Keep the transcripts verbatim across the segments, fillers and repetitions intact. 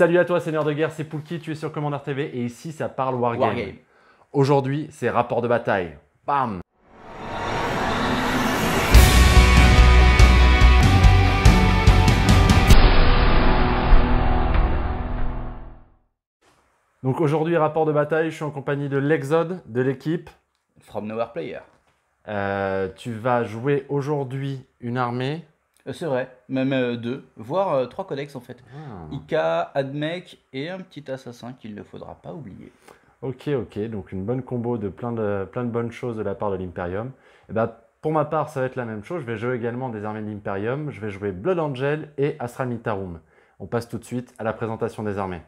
Salut à toi, seigneur de guerre, c'est Poulki, tu es sur Commander T V et ici ça parle Wargame. Wargame. Aujourd'hui, c'est rapport de bataille. Bam! Donc aujourd'hui, rapport de bataille, je suis en compagnie de l'Exode, de l'équipe. From Nowhere Player. Euh, tu vas jouer aujourd'hui une armée. Euh, c'est vrai, même euh, deux, voire euh, trois codex en fait. Ah. Ika, Admech et un petit assassin qu'il ne faudra pas oublier. Ok, ok, donc une bonne combo de plein de, plein de bonnes choses de la part de l'Imperium. Et ben, pour ma part, ça va être la même chose. Je vais jouer également des armées de l'Imperium. Je vais jouer Blood Angel et Astral Militarum. On passe tout de suite à la présentation des armées.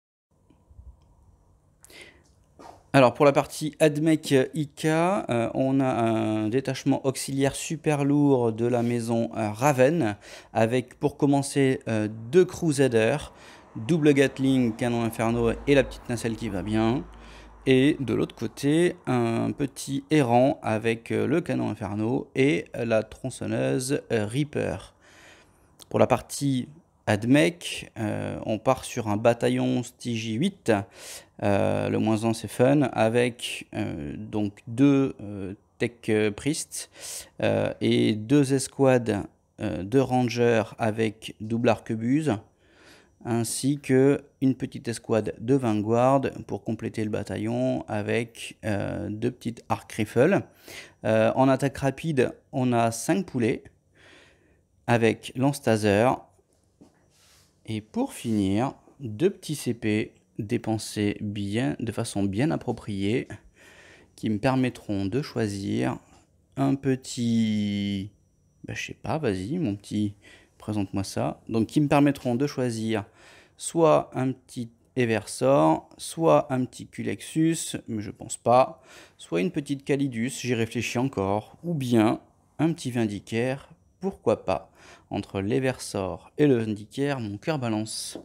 Alors pour la partie Admech Ika, euh, on a un détachement auxiliaire super lourd de la maison euh, Raven, avec pour commencer euh, deux Crusaders, double Gatling, canon Inferno et la petite nacelle qui va bien. Et de l'autre côté, un petit errant avec euh, le canon Inferno et la tronçonneuse euh, Reaper. Pour la partie Admech, euh, on part sur un bataillon Stygie huit, euh, le moins un c'est fun, avec euh, donc deux euh, Tech Priest euh, et deux escouades euh, de Rangers avec double arquebuse, ainsi que une petite escouade de Vanguard pour compléter le bataillon avec euh, deux petites arc rifles. Euh, en attaque rapide, on a cinq poulets avec lance-taser. Et pour finir, deux petits C P dépensés bien, de façon bien appropriée qui me permettront de choisir un petit... Ben, je sais pas, vas-y mon petit, présente-moi ça. Donc qui me permettront de choisir soit un petit Eversor, soit un petit Culexus, mais je pense pas, soit une petite Calidus, j'y réfléchis encore, ou bien un petit Vindicaire, pourquoi pas. Entre l'Eversor et le Vindicaire, mon cœur balance.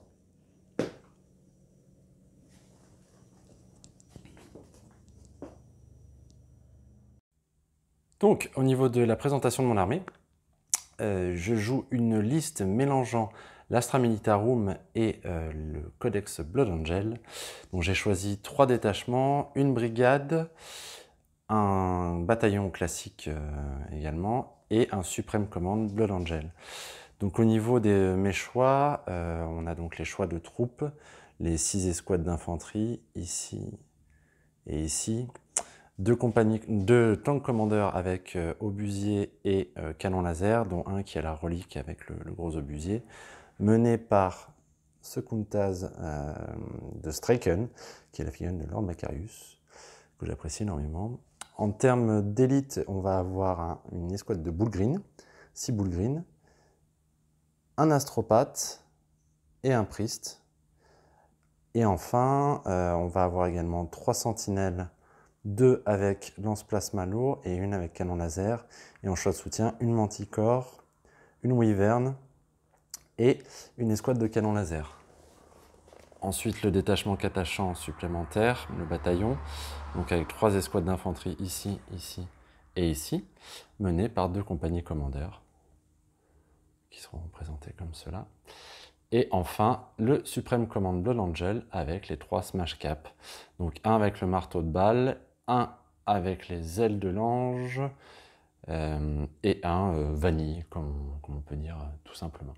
Donc, au niveau de la présentation de mon armée, euh, je joue une liste mélangeant l'Astra Militarum et euh, le Codex Blood Angel. Donc, j'ai choisi trois détachements, une brigade, un bataillon classique euh, également et un Supreme Command Blood Angel. Donc, au niveau de mes choix, euh, on a donc les choix de troupes, les six escouades d'infanterie ici et ici. Deux, compagnies, deux tank commandeurs avec euh, obusier et euh, canon laser, dont un qui a la relique avec le, le gros obusier, mené par Secuntaz euh, de Straken, qui est la figurine de Lord Macarius, que j'apprécie énormément. En termes d'élite, on va avoir un, une escouade de Bullgreen, six Bullgreen, un astropathe et un priest. Et enfin, euh, on va avoir également trois sentinelles, deux avec lance-plasma lourd et une avec canon laser. Et en choix de soutien, une manticore, une wyvern et une escouade de canon laser. Ensuite, le détachement catachant supplémentaire, le bataillon, donc avec trois escouades d'infanterie ici, ici et ici, menées par deux compagnies commandeurs, qui seront représentés comme cela. Et enfin, le Supreme Command Blood Angel avec les trois Smash Cap. Donc un avec le marteau de balle, un avec les ailes de l'ange euh, et un euh, vanille, comme, comme on peut dire euh, tout simplement.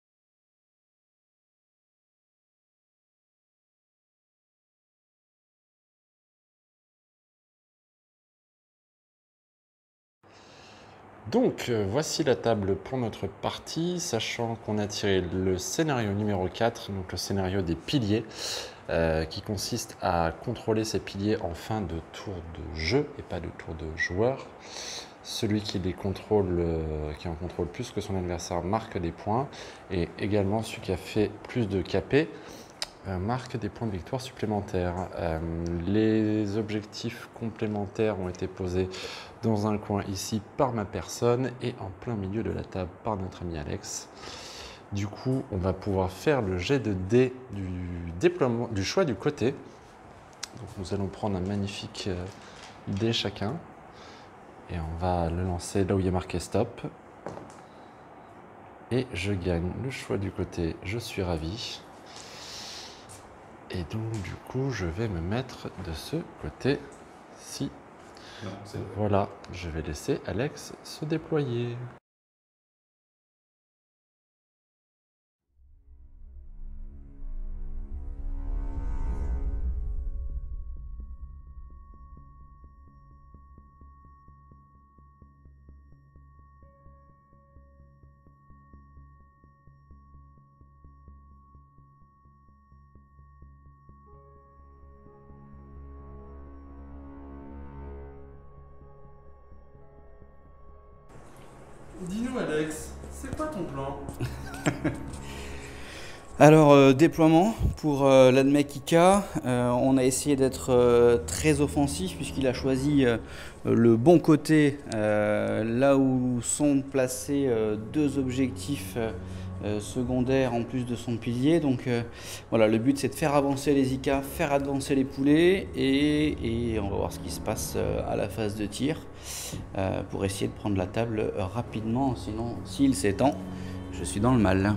Donc, euh, voici la table pour notre partie, sachant qu'on a tiré le scénario numéro quatre, donc le scénario des piliers, euh, qui consiste à contrôler ces piliers en fin de tour de jeu et pas de tour de joueur. Celui qui les contrôle, euh, qui en contrôle plus que son adversaire marque des points, et également celui qui a fait plus de K P euh, marque des points de victoire supplémentaires. Euh, les objectifs complémentaires ont été posés dans un coin ici par ma personne et en plein milieu de la table par notre ami Alex. Du coup, on va pouvoir faire le jet de dés du déploiement, du choix du côté. Donc, nous allons prendre un magnifique euh, dé chacun et on va le lancer là où il y a marqué stop. Et je gagne le choix du côté, je suis ravi. Et donc du coup, je vais me mettre de ce côté-ci. Voilà, je vais laisser Alex se déployer. Dis-nous Alex, c'est quoi ton plan? Alors, euh, déploiement pour euh, l'ADMEC I K, euh, on a essayé d'être euh, très offensif puisqu'il a choisi euh, le bon côté, euh, là où sont placés euh, deux objectifs euh, secondaires en plus de son pilier. Donc euh, voilà, le but c'est de faire avancer les I K, faire avancer les poulets et, et on va voir ce qui se passe euh, à la phase de tir euh, pour essayer de prendre la table euh, rapidement, sinon s'il s'étend, je suis dans le mal.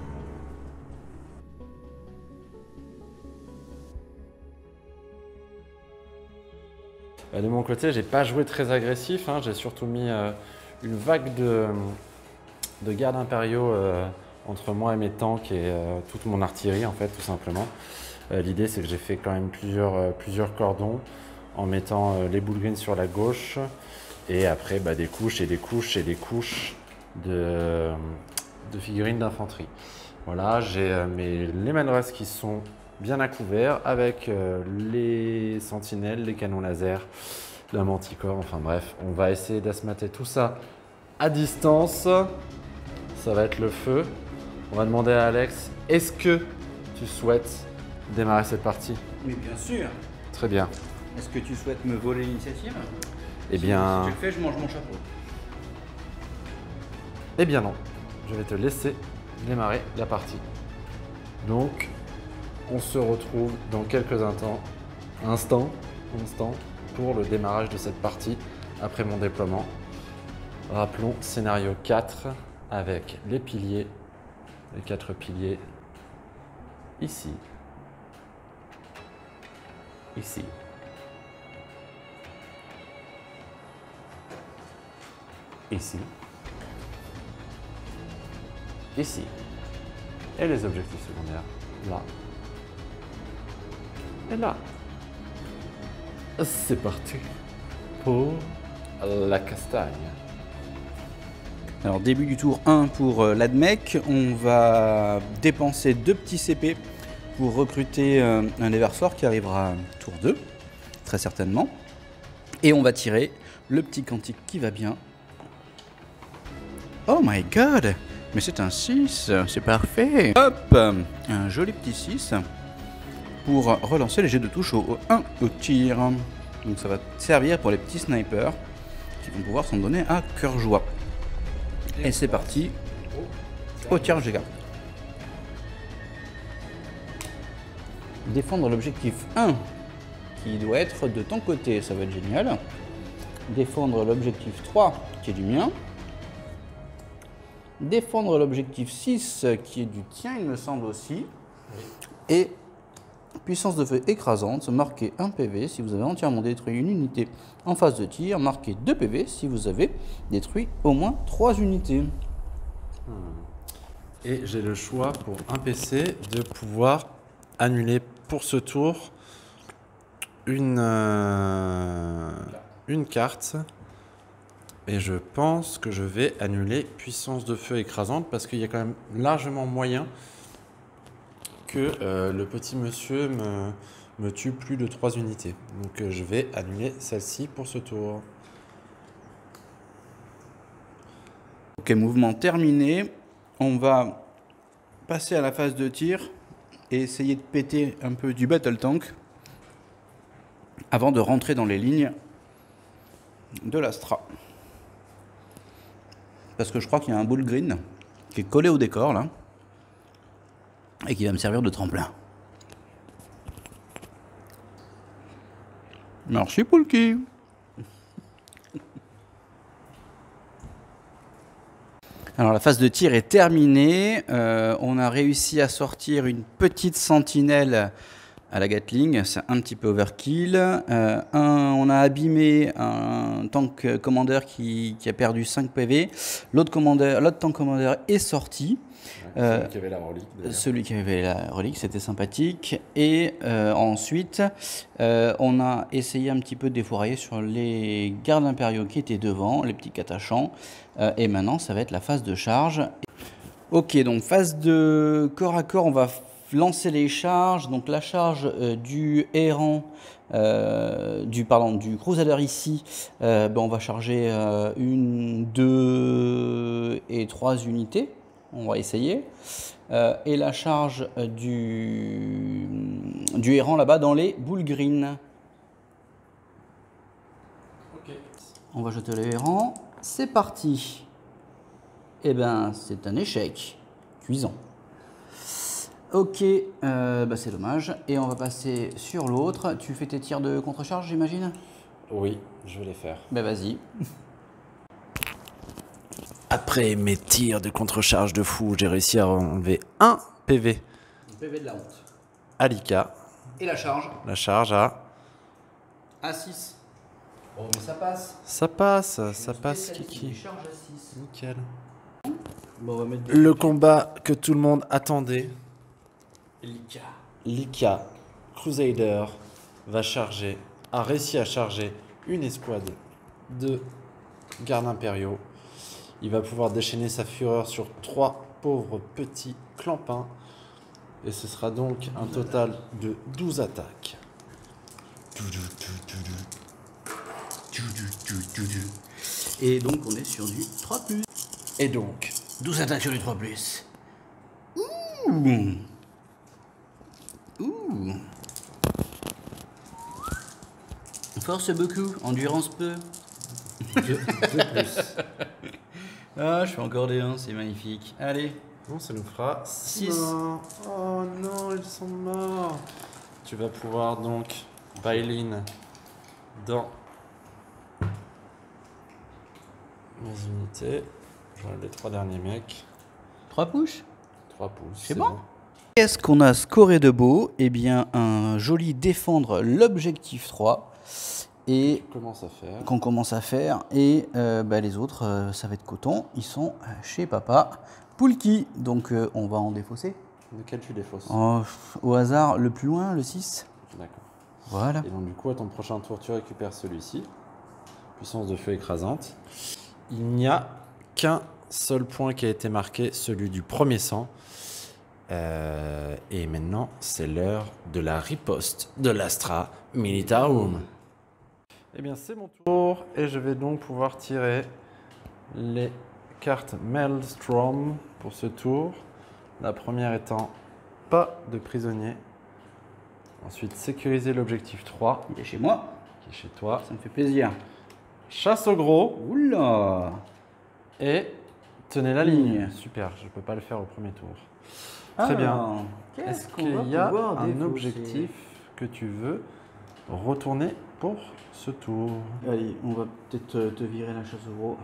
De mon côté, j'ai pas joué très agressif, hein. J'ai surtout mis euh, une vague de, de gardes impériaux euh, entre moi et mes tanks et euh, toute mon artillerie en fait, tout simplement. Euh, L'idée c'est que j'ai fait quand même plusieurs, euh, plusieurs cordons en mettant euh, les bullgrins sur la gauche et après bah, des couches et des couches et des couches de, de figurines d'infanterie. Voilà, j'ai euh, mes Leman-Russ qui sont bien à couvert avec euh, les sentinelles, les canons laser, la manticore, enfin bref, on va essayer d'asmater tout ça à distance. Ça va être le feu. On va demander à Alex, est-ce que tu souhaites démarrer cette partie? Oui, bien sûr. Très bien. Est-ce que tu souhaites me voler l'initiative? Eh bien... Si tu le fais, je mange mon chapeau. Eh bien non, je vais te laisser démarrer la partie. Donc, on se retrouve dans quelques instants, instants, instants pour le démarrage de cette partie après mon déploiement. Rappelons scénario quatre avec les piliers, les quatre piliers ici, ici, ici, ici, et les objectifs secondaires là. Et là, c'est parti pour la castagne. Alors début du tour un pour euh, l'ADMEC, on va dépenser deux petits C P pour recruter euh, un déverseur qui arrivera tour deux, très certainement. Et on va tirer le petit quantique qui va bien. Oh my god, mais c'est un six, c'est parfait. Hop, un joli petit six. Pour relancer les jets de touche au un au tir. Donc ça va servir pour les petits snipers qui vont pouvoir s'en donner à cœur joie. Et c'est parti au tir G K. Défendre l'objectif un qui doit être de ton côté, ça va être génial. Défendre l'objectif trois qui est du mien. Défendre l'objectif six qui est du tien, il me semble aussi. Et puissance de feu écrasante, marquez un P V si vous avez entièrement détruit une unité en phase de tir, marquez deux P V si vous avez détruit au moins trois unités. Et j'ai le choix pour un P C de pouvoir annuler pour ce tour une, euh, une carte. Et je pense que je vais annuler puissance de feu écrasante parce qu'il y a quand même largement moyen que euh, le petit monsieur me, me tue plus de trois unités. Donc euh, je vais annuler celle-ci pour ce tour. Ok, mouvement terminé. On va passer à la phase de tir et essayer de péter un peu du battle tank avant de rentrer dans les lignes de l'Astra. Parce que je crois qu'il y a un bull green qui est collé au décor là et qui va me servir de tremplin. Merci Poulki. Alors la phase de tir est terminée. Euh, on a réussi à sortir une petite sentinelle à la Gatling, c'est un petit peu overkill. Euh, un, on a abîmé un tank commander qui, qui a perdu cinq P V. L'autre tank commander est sorti. Ouais, celui euh, qui avait la relique. Celui qui avait la relique, c'était sympathique. Et euh, ensuite, euh, on a essayé un petit peu de défourailler sur les gardes impériaux qui étaient devant, les petits catachants. Euh, et maintenant, ça va être la phase de charge. Ok, donc phase de corps à corps, on va lancer les charges. Donc la charge euh, du errant, euh, du, pardon, du crusader ici, euh, ben on va charger euh, une, deux et trois unités. On va essayer. Euh, et la charge du, du errant là-bas dans les boules green. Okay. On va jeter le errant. C'est parti. Eh ben, c'est un échec. Cuisant. Ok, euh, bah c'est dommage. Et on va passer sur l'autre. Tu fais tes tirs de contre-charge, j'imagine? Oui, je vais les faire. Ben vas-y. Après mes tirs de contre-charge de fou, j'ai réussi à enlever un P V. Un P V de la honte. À Lika. Et la charge? La charge à... À six. Oh, mais ça passe. Ça passe, je ça passe, Kiki. Charge à six. Nickel. Bon, on va mettre le combat que tout le monde attendait. Lika. Lika, Crusader, va charger, a réussi à charger une escouade de gardes impériaux. Il va pouvoir déchaîner sa fureur sur trois pauvres petits clampins. Et ce sera donc un total de douze attaques. Et donc on est sur du trois plus. Et donc, douze attaques sur du trois plus. Ouh. Ouh. Force beaucoup, endurance peu. Deux, deux plus. Ah, je fais encore des un, c'est magnifique. Allez. Bon, ça nous fera six. Oh non, ils sont morts. Tu vas pouvoir donc buy-in dans mes unités. J'enlève les trois derniers mecs. trois pouces. trois pouces. C'est bon, bon. Qu'est-ce qu'on a scoré de beau? Eh bien, un joli défendre l'objectif trois. Et commence à faire. qu'on commence à faire. Et euh, bah, les autres, euh, ça va être coton. Ils sont chez papa Poulki. Donc euh, on va en défausser. Lequel tu défausses? Oh, au hasard, le plus loin, le six. D'accord. Voilà. Et donc du coup, à ton prochain tour, tu récupères celui-ci. Puissance de feu écrasante. Il n'y a qu'un seul point qui a été marqué, celui du premier sang. Euh, et maintenant, c'est l'heure de la riposte de l'Astra Militarum. Eh bien, c'est mon tour et je vais donc pouvoir tirer les cartes Maelstrom pour ce tour. La première étant pas de prisonnier. Ensuite, sécuriser l'objectif trois. Il est chez moi. Qui est chez toi. Ça me fait plaisir. Chasse au gros. Oula. Et tenez la ligne. Super, je ne peux pas le faire au premier tour. Ah, très bien. Est-ce qu'il y a un défausser objectif que tu veux retourner pour ce tour? Allez, on va peut-être te virer la chasse au gros.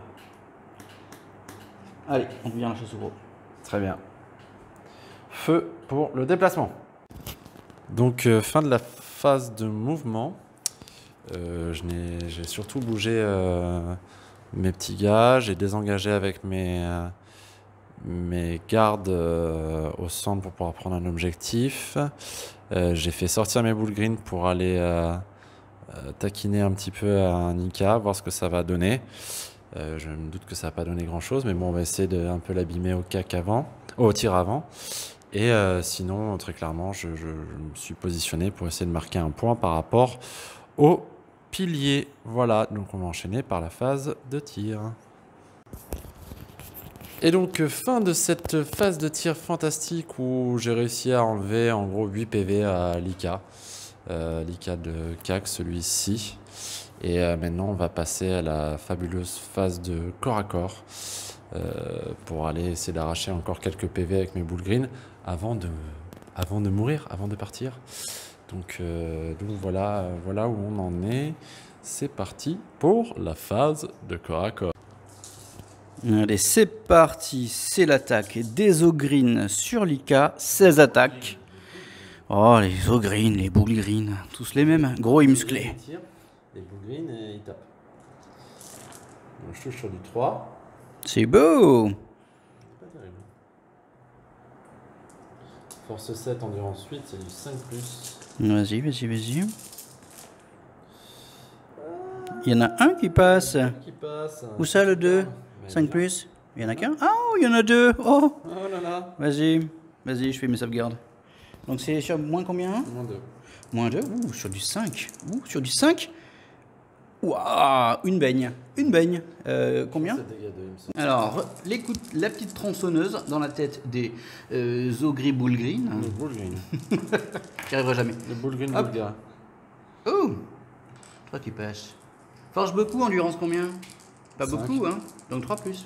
Allez, on vire la chasse au gros. Très bien. Feu pour le déplacement. Donc, euh, fin de la phase de mouvement. Euh, j'ai surtout bougé euh, mes petits gars. J'ai désengagé avec mes, euh, mes gardes euh, au centre pour pouvoir prendre un objectif. Euh, j'ai fait sortir mes boules green pour aller euh, euh, taquiner un petit peu à Nika, voir ce que ça va donner. Euh, je me doute que ça va pas donner grand chose, mais bon, on va essayer de un peu l'abîmer au cac avant, au tir avant. Et euh, sinon, très clairement, je, je, je me suis positionné pour essayer de marquer un point par rapport au pilier. Voilà, donc on va enchaîner par la phase de tir. Et donc, fin de cette phase de tir fantastique où j'ai réussi à enlever en gros huit P V à Lika. Euh, Lika de C A C, celui-ci. Et euh, maintenant, on va passer à la fabuleuse phase de corps à corps euh, pour aller essayer d'arracher encore quelques P V avec mes boules green avant de, avant de mourir, avant de partir. Donc, euh, donc voilà, voilà où on en est. C'est parti pour la phase de corps à corps. Allez, c'est parti, c'est l'attaque des Ogrines sur Lika, seize attaques. Oh, les Ogreen, les Bull Green, tous les mêmes, gros et musclés. Il tire, les Bull Green et il tape. Donc je touche sur du trois. C'est beau. C'est pas terrible. Force sept, endurance huit, c'est du cinq plus. Vas-y, vas-y, vas-y. Il y en a un qui passe. Qui passe. Où ça le deux? cinq plus? Il y en a qu'un? Ah, oh, il y en a deux. Oh, Oh là là. vas-y, vas-y, je fais mes sauvegardes. Donc c'est sur moins combien? Moins deux. Moins deux. Ouh, sur du cinq. Ouh, sur du cinq. Waouh, une baigne. Une baigne. Euh, combien? Ça dégâts de, il me semble. Alors, l'écoute, la petite tronçonneuse dans la tête des euh, Zogri Bull Green. Le Bull Green. J'y arriverai jamais. Le Bull Green Hop. Bulgare. Oh, trois qui passent. Force beaucoup, endurance combien? Pas Cinq. beaucoup, hein. Donc trois plus.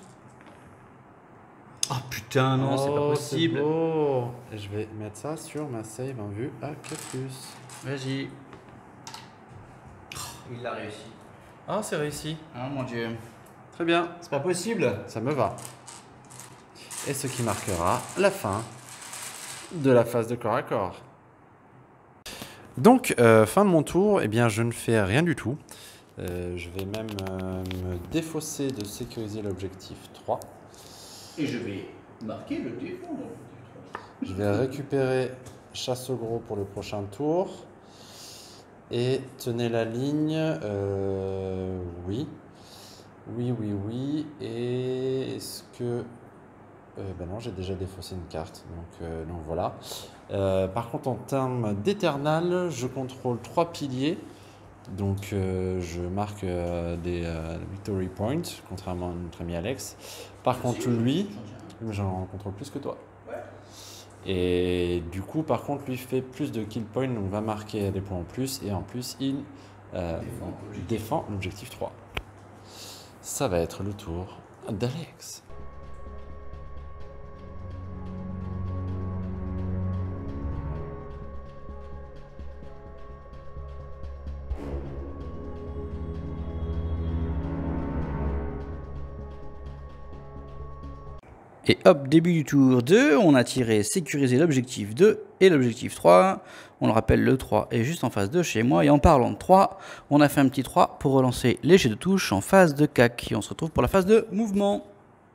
Oh putain, non, c'est pas Oh, possible. beau. Et je vais mettre ça sur ma save en vue à quatre plus. Vas-y. Oh, il l'a réussi. Ah, c'est réussi. Oh mon dieu. Très bien. C'est pas possible. Ça me va. Et ce qui marquera la fin de la phase de corps à corps. Donc, euh, fin de mon tour, eh bien, je ne fais rien du tout. Euh, je vais même euh, me défausser de sécuriser l'objectif trois. Et je vais marquer le défendre. Je vais récupérer chasse au gros pour le prochain tour. Et tenez la ligne. Euh, oui. Oui, oui, oui. Et est-ce que... Euh, ben non, j'ai déjà défaussé une carte. Donc, euh, donc voilà. Euh, par contre, en termes d'éternal, je contrôle trois piliers. Donc euh, je marque euh, des euh, victory points, contrairement à notre ami Alex. Par contre, lui, j'en contrôle plus que toi. Et du coup, par contre, lui fait plus de kill points, donc va marquer des points en plus. Et en plus, il euh, défend l'objectif trois. Ça va être le tour d'Alex. Et hop, début du tour deux, on a tiré sécuriser l'objectif deux et l'objectif trois. On le rappelle, le trois est juste en face de chez moi. Et en parlant de trois, on a fait un petit trois pour relancer les jets de touche en phase de C A C. Et on se retrouve pour la phase de mouvement.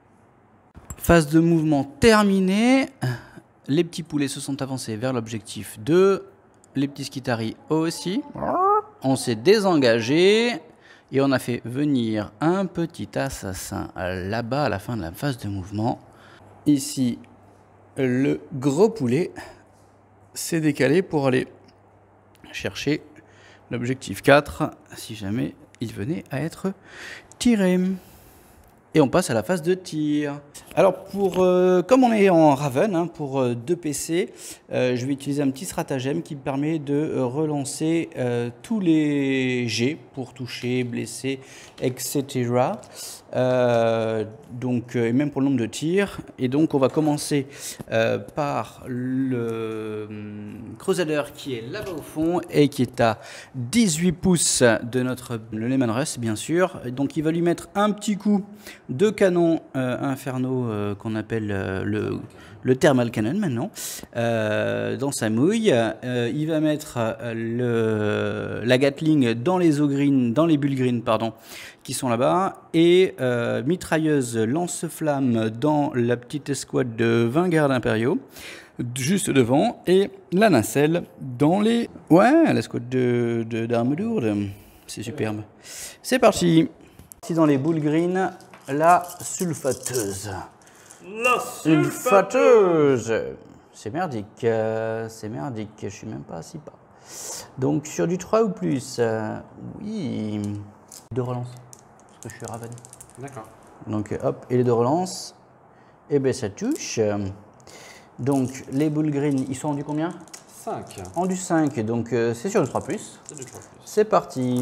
Phase de mouvement terminée. Les petits poulets se sont avancés vers l'objectif deux. Les petits skitaris aussi. On s'est désengagé. Et on a fait venir un petit assassin là-bas à la fin de la phase de mouvement. Ici, le gros poulet s'est décalé pour aller chercher l'objectif quatre, si jamais il venait à être tiré. Et on passe à la phase de tir. Alors, pour, euh, comme on est en Raven, hein, pour euh, deux P C, euh, je vais utiliser un petit stratagème qui me permet de euh, relancer euh, tous les jets pour toucher, blesser, et cetera. Euh, donc, euh, et même pour le nombre de tirs. Et donc, on va commencer euh, par le hum, Crusader qui est là-bas au fond et qui est à dix-huit pouces de notre le Lehman Russ, bien sûr. Et donc, il va lui mettre un petit coup de canon euh, infernaux euh, qu'on appelle euh, le, le thermal cannon maintenant euh, dans sa mouille. Euh, il va mettre euh, le, la Gatling dans les Ogreen, dans les Bull Green, pardon, qui sont là-bas, et euh, mitrailleuse lance-flamme dans la petite escouade de vingt gardes impériaux juste devant, et la nacelle dans les... Ouais, l'escouade de, de, d'armes lourdes. C'est superbe. C'est parti. Ici dans les Bull Green, la sulfateuse. La sulfateuse. C'est merdique. Euh, c'est merdique. Je suis même pas assis pas. Donc sur du trois ou plus. Euh, oui. Deux relances. Parce que je suis Raven. D'accord. Donc hop, et les deux relances. Et ben ça touche. Donc les Bull Green, ils sont en du combien? cinq. En du cinq. Donc euh, c'est sur le trois plus. C'est du trois plus. C'est parti.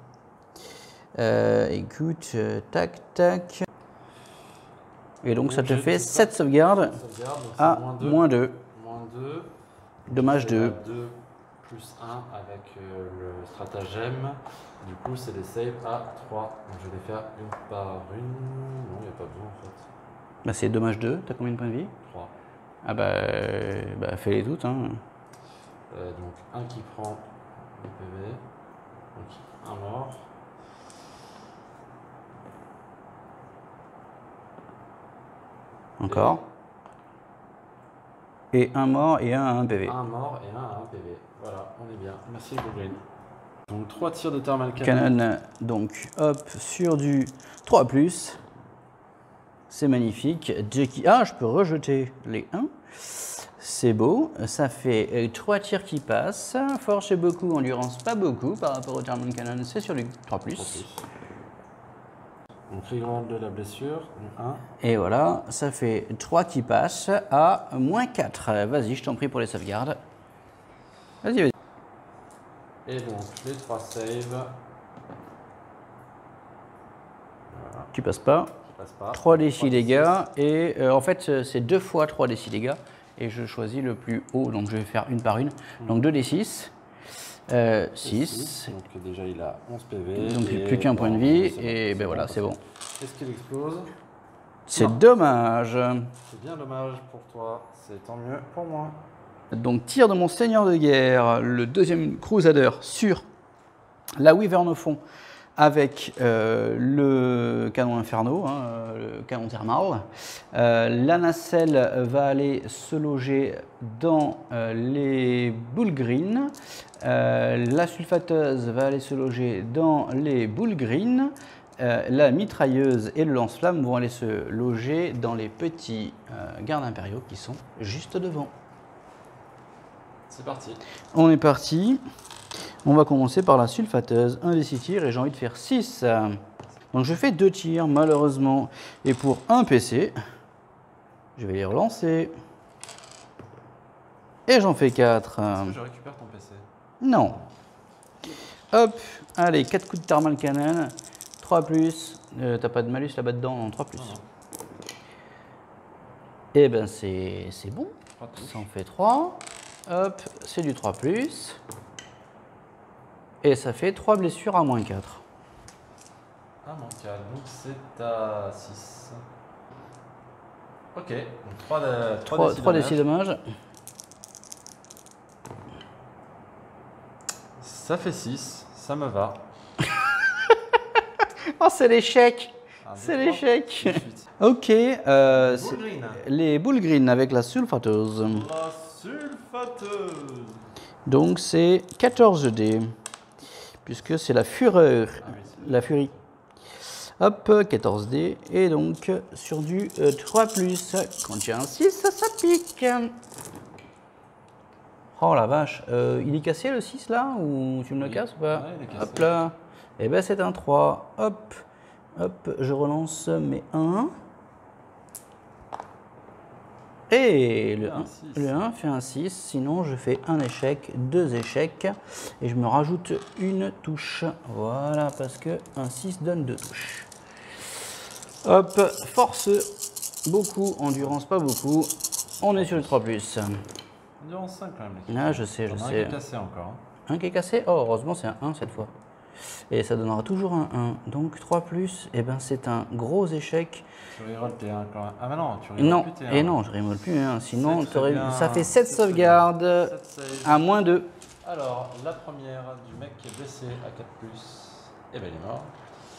Euh, écoute, euh, tac, tac. Et donc, donc ça te fait sept sauvegardes à moins deux. Moins deux. Dommage deux. deux plus un avec euh, le stratagème. Du coup, c'est des saves à trois. Donc, je vais les faire une par une. Non, il n'y a pas besoin en fait. Bah, c'est dommage deux. T'as combien de points de vie? trois. Ah bah, euh, bah fais-les toutes. Hein. Euh, donc un qui prend le P V, donc un mort. Encore. Et, et un mort et un à un P V. Un mort et un à un P V. Voilà, on est bien. Merci Green. Donc trois tirs de thermal cannon. Cannon, donc hop, sur du trois plus. C'est magnifique. Jackie. Ah, je peux rejeter les un. C'est beau. Ça fait trois tirs qui passent. Force beaucoup, endurance pas beaucoup par rapport au thermal cannon. C'est sur du trois plus. Donc rigourant de la blessure, un. Et voilà, ça fait trois qui passent à moins quatre. Vas-y, je t'en prie pour les sauvegardes. Vas-y, vas-y. Et donc les trois saves. Voilà. Tu passes pas. Passe pas. trois d six dégâts. Et euh, en fait, c'est deux fois trois d six dégâts. Et je choisis le plus haut, donc je vais faire une par une. Mmh. Donc deux d six. Euh, six. Donc déjà il a onze P V. Donc plus qu'un point de vie. Et ben voilà, c'est bon. Est-ce qu'il explose? C'est dommage. C'est bien dommage pour toi. C'est tant mieux pour moi. Donc tir de mon seigneur de guerre, le deuxième Crusader sur la Wyvern au fond avec euh, le canon Inferno, hein, le canon thermal. Euh, la nacelle va aller se loger dans euh, les boules green. Euh, la sulfateuse va aller se loger dans les boules green. Euh, la mitrailleuse et le lance-flamme vont aller se loger dans les petits euh, gardes impériaux qui sont juste devant. C'est parti. On est parti. On va commencer par la sulfateuse. Un des six tirs et j'ai envie de faire six. Donc je fais deux tirs malheureusement. Et pour un P C, je vais les relancer. Et j'en fais quatre. Est-ce que je récupère ton P C? Non. Hop. Allez, quatre coups de thermal cannon. trois plus. Euh, T'as pas de malus là-bas dedans? Non, trois plus. Et ben c'est bon. Ça en fait trois. Hop, c'est du trois plus. Et ça fait trois blessures à moins quatre. Ah, moins quatre, donc c'est à six. Ok, donc trois de, trois, trois d six dommages. Ça fait six, ça me va. Oh, c'est l'échec. C'est l'échec. Ok, euh, les boules green avec la sulfateuse. La sulfateuse. Donc c'est quatorze dés, puisque c'est la fureur, ah oui, la furie. Hop, quatorze dés, et donc sur du euh, trois plus, quand il y a un six, ça pique. Oh la vache, euh, il est cassé le six là, ou tu me le oui. casses ou pas? Ouais, il est cassé. Hop là, et ben c'est un trois, hop, hop, je relance mes un. Et le un, le un fait un six, sinon je fais un échec, deux échecs, et je me rajoute une touche. Voilà, parce que un six donne deux touches. Hop, force, beaucoup, endurance, pas beaucoup. On est sur le trois plus. Endurance cinq quand même. Ah, je sais, je sais. Un qui est cassé encore. Un qui est cassé? Oh, heureusement, c'est un un cette fois. Et ça donnera toujours un un. Donc trois plus, et ben c'est un gros échec. Tu reroll tes un quand même. Ah, mais non, tu reroll non, plus tes un. Et non, je reroll plus un. Sinon, ça fait sept sauvegardes à moins deux. Alors, la première du mec qui est blessé à quatre plus, et ben il est mort.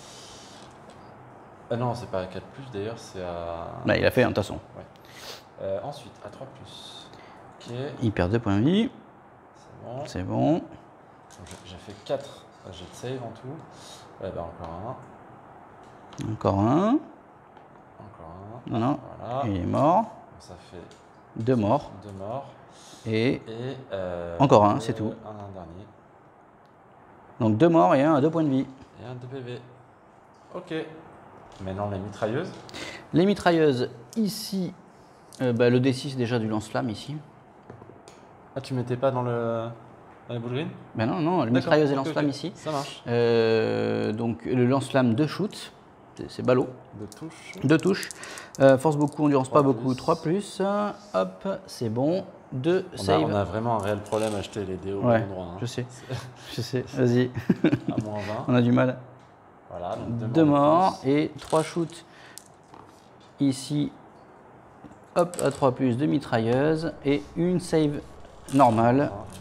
Ah non, c'est pas à quatre plus d'ailleurs, c'est à. Bah, il a fait un tasson. Ouais. Euh, ensuite, à trois plus. Ok. Il perd deux points de vie. C'est bon. C'est bon. J'ai fait quatre jets de save en tout. Eh ben, encore un. Encore un. Encore un. Non, non. Voilà. Il est mort. Ça fait deux morts. Deux morts. Et, et euh, encore un, c'est tout. Un, un dernier. Donc deux morts et un à deux points de vie. Et un de P V. Ok. Maintenant les mitrailleuses. Les mitrailleuses, ici, euh, bah, le D six déjà du lance-flamme ici. Ah, tu mettais pas dans le dans les boules green? Ben non, non, le mitrailleuse et lance-flamme okay. ici. Ça marche. Euh, donc le lance-flamme de shoot, c'est ballot. Deux touches. Deux touches. Euh, force beaucoup, endurance pas beaucoup, trois plus. Hop, c'est bon. Deux save. On a vraiment un réel problème à acheter les dés au ouais, bon endroit. Hein. Je sais, je sais, vas-y. À moins vingt. On a du mal. Voilà, donc deux, deux morts, morts et trois shoots ici. Hop, à trois plus de mitrailleuse et une save normale.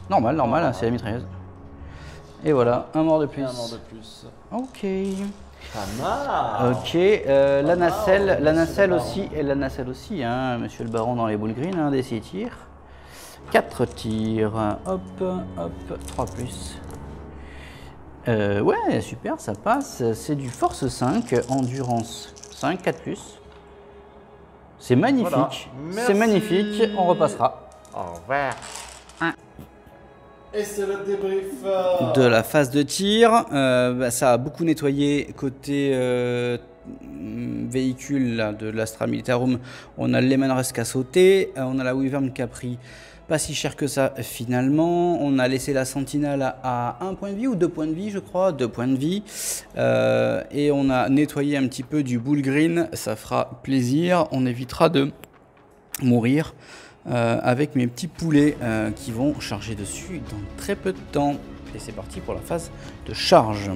Normal, normal, hein, c'est la mitrailleuse. Et voilà, un mort de plus. Et un mort de plus. Ok. Pas mal. Ok, euh, la nacelle, mal, la monsieur nacelle le aussi, et la nacelle aussi, hein, monsieur le baron dans les boules green, hein, des six tirs. quatre tirs, hop, hop, trois plus. Euh, ouais, super, ça passe. C'est du force cinq, endurance cinq, quatre plus. C'est magnifique, voilà. c'est magnifique, on repassera. Au revoir. Un. Et c'est le débrief De la phase de tir, euh, bah, ça a beaucoup nettoyé côté euh, véhicule là, de l'Astra Militarum. On a le Lehman Russ qui a sauté, euh, on a la Wyvern qui a pris pas si cher que ça finalement. On a laissé la Sentinelle à un point de vie ou deux points de vie, je crois, deux points de vie. Euh, et on a nettoyé un petit peu du Bull Green, ça fera plaisir. On évitera de mourir. Euh, avec mes petits poulets euh, qui vont charger dessus dans très peu de temps. Et c'est parti pour la phase de charge.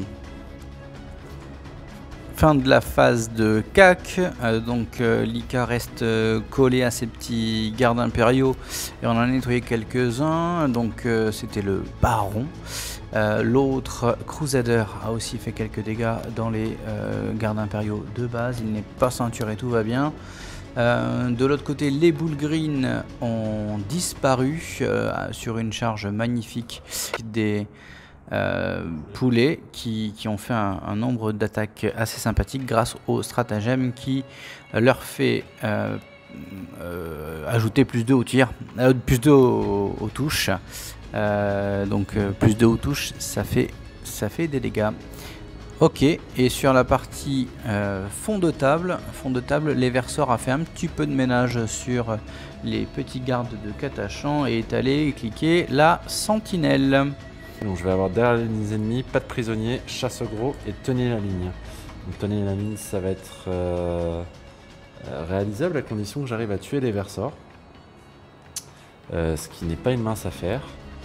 Fin de la phase de C A C. Euh, donc euh, l'I K reste euh, collé à ses petits gardes impériaux et on en a nettoyé quelques-uns. Donc euh, c'était le baron. Euh, L'autre Crusader a aussi fait quelques dégâts dans les euh, gardes impériaux de base. Il n'est pas ceinturé, tout va bien. Euh, de l'autre côté, les Bull Green ont disparu euh, sur une charge magnifique des euh, poulets qui, qui ont fait un, un nombre d'attaques assez sympathique grâce au stratagème qui leur fait euh, euh, ajouter plus de au tir, euh, plus de aux, aux touches. Euh, donc euh, plus de aux touches, ça fait, ça fait des dégâts. Ok, et sur la partie euh, fond de table, fond de table, l'Eversor a fait un petit peu de ménage sur les petits gardes de Catachan et est allé cliquer la sentinelle. Donc je vais avoir derrière les ennemis, pas de prisonniers, chasse au gros et tenez la ligne. Donc tenez la ligne, ça va être euh, réalisable à condition que j'arrive à tuer l'Eversor. Euh, ce qui n'est pas une mince affaire.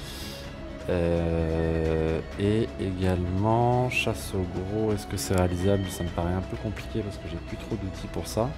Euh, et également chasse au gros, est-ce que c'est réalisable? Ça me paraît un peu compliqué parce que j'ai plus trop d'outils pour ça.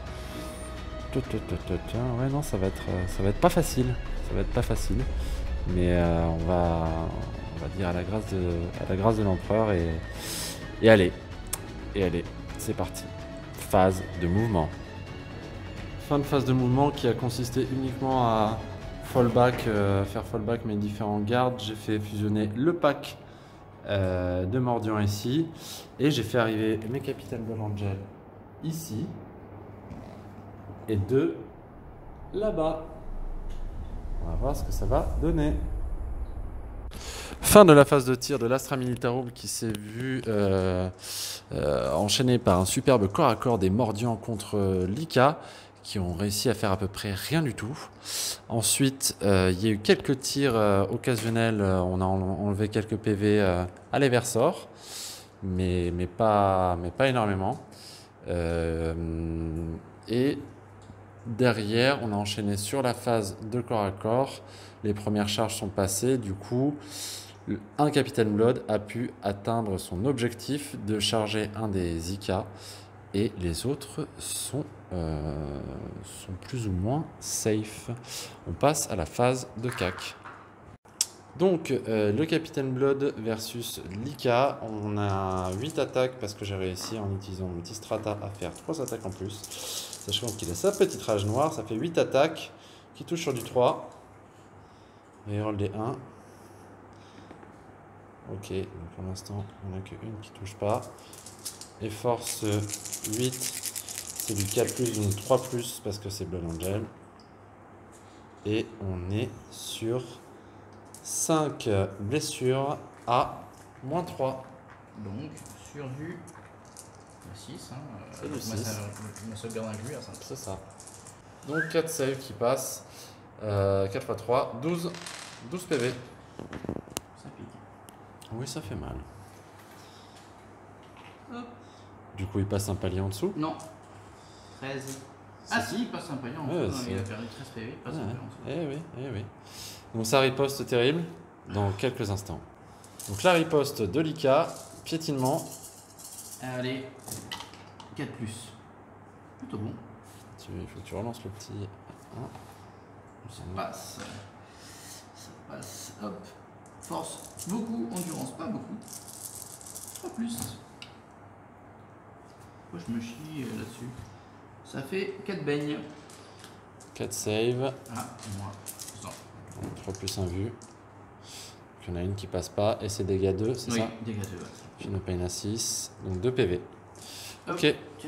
Ouais, non, ça va être ça va être pas facile, ça va être pas facile, mais euh, on va on va dire à la grâce de à la grâce de l'empereur et et allez et allez c'est parti. Phase de mouvement. Fin de phase de mouvement qui a consisté uniquement à fallback, euh, faire fallback mes différents gardes. J'ai fait fusionner le pack euh, de Mordiant ici et j'ai fait arriver mes capitaines Blood Angel ici et deux là-bas. On va voir ce que ça va donner. Fin de la phase de tir de l'Astra Militarum qui s'est vu euh, euh, enchaîné par un superbe corps à corps des Mordiants contre l'I K, qui ont réussi à faire à peu près rien du tout. Ensuite, euh, il y a eu quelques tirs euh, occasionnels, on a enlevé quelques P V euh, à l'Eversor, mais, mais, pas, mais pas énormément. Euh, et derrière, on a enchaîné sur la phase de corps à corps. Les premières charges sont passées, du coup, un Capitaine Blood a pu atteindre son objectif de charger un des I K et les autres sont, euh, sont plus ou moins safe. On passe à la phase de C A C. Donc euh, le Capitaine Blood versus l'I K, on a huit attaques parce que j'ai réussi en utilisant mon petit strata à faire trois attaques en plus. Sachant qu'il a sa petite rage noire, ça fait huit attaques qui touchent sur du trois. Reroll des un. Ok, donc pour l'instant on n'a qu'une qui touche pas. Et force huit, c'est du quatre plus, donc trois plus parce que c'est Blood Angel. Et on est sur cinq blessures à moins trois. Donc sur du six, hein, c'est du six. Ma sauvegarde inclue à cinq. C'est ça. Donc quatre saves qui passent. Euh, quatre fois trois, douze. douze P V. Ça pique. Oui, ça fait mal. Hop. Du coup, il passe un palier en dessous. Non. treize. Ah si, il passe un palier en dessous. Ouais, non, c'est- il a perdu treize P V, il passe un Ouais, palier en dessous. eh oui, eh oui. Donc ça riposte terrible dans quelques instants. Donc la riposte de l'I K, piétinement. Allez, quatre plus. Plutôt bon. Tu- Il faut que tu relances le petit. Hein. Ça passe. Ça passe. Hop. Force, beaucoup. Endurance, pas beaucoup. Pas plus. Pourquoi je me chie là-dessus? Ça fait quatre beignes. quatre save. Ah, moi. Ça. trois plus un vu. Il y en a une qui passe pas. Et c'est dégâts deux, c'est oui, ça? dégâts deux, ouais. Fino pain à six. Donc deux P V. Hop, ok. Tiens.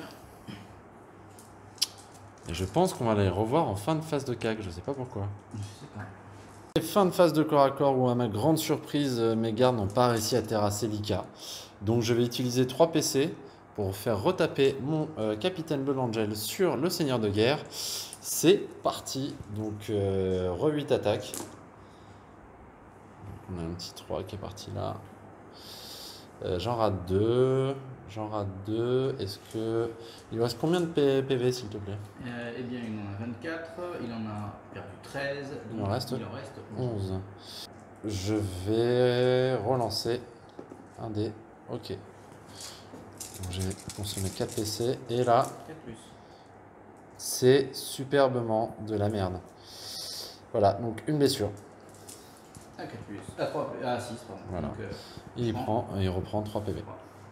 Et je pense qu'on va les revoir en fin de phase de C A G. Je sais pas pourquoi. Je sais pas. Et fin de phase de corps à corps où, à ma grande surprise, mes gardes n'ont pas réussi à terrasser Lika. Donc je vais utiliser trois P C pour faire retaper mon euh, capitaine Blood Angel sur le seigneur de guerre. C'est parti. Donc euh, re huit attaques. On a un petit trois qui est parti là. Euh, j'en rate deux. J'en rate deux. Est-ce que... Il lui reste combien de P V s'il te plaît? euh, Eh bien, il en a vingt-quatre. Il en a perdu treize. Donc Il en reste, il en reste onze. Je vais relancer un dé. Ok. Donc j'ai consommé quatre P C. Et là, quatre plus. c'est superbement de la merde. Voilà, donc une blessure. Ah, quatre plus. Ah, trois, ah six, pardon. Voilà. Donc, euh, Il, y prend, il reprend trois P V.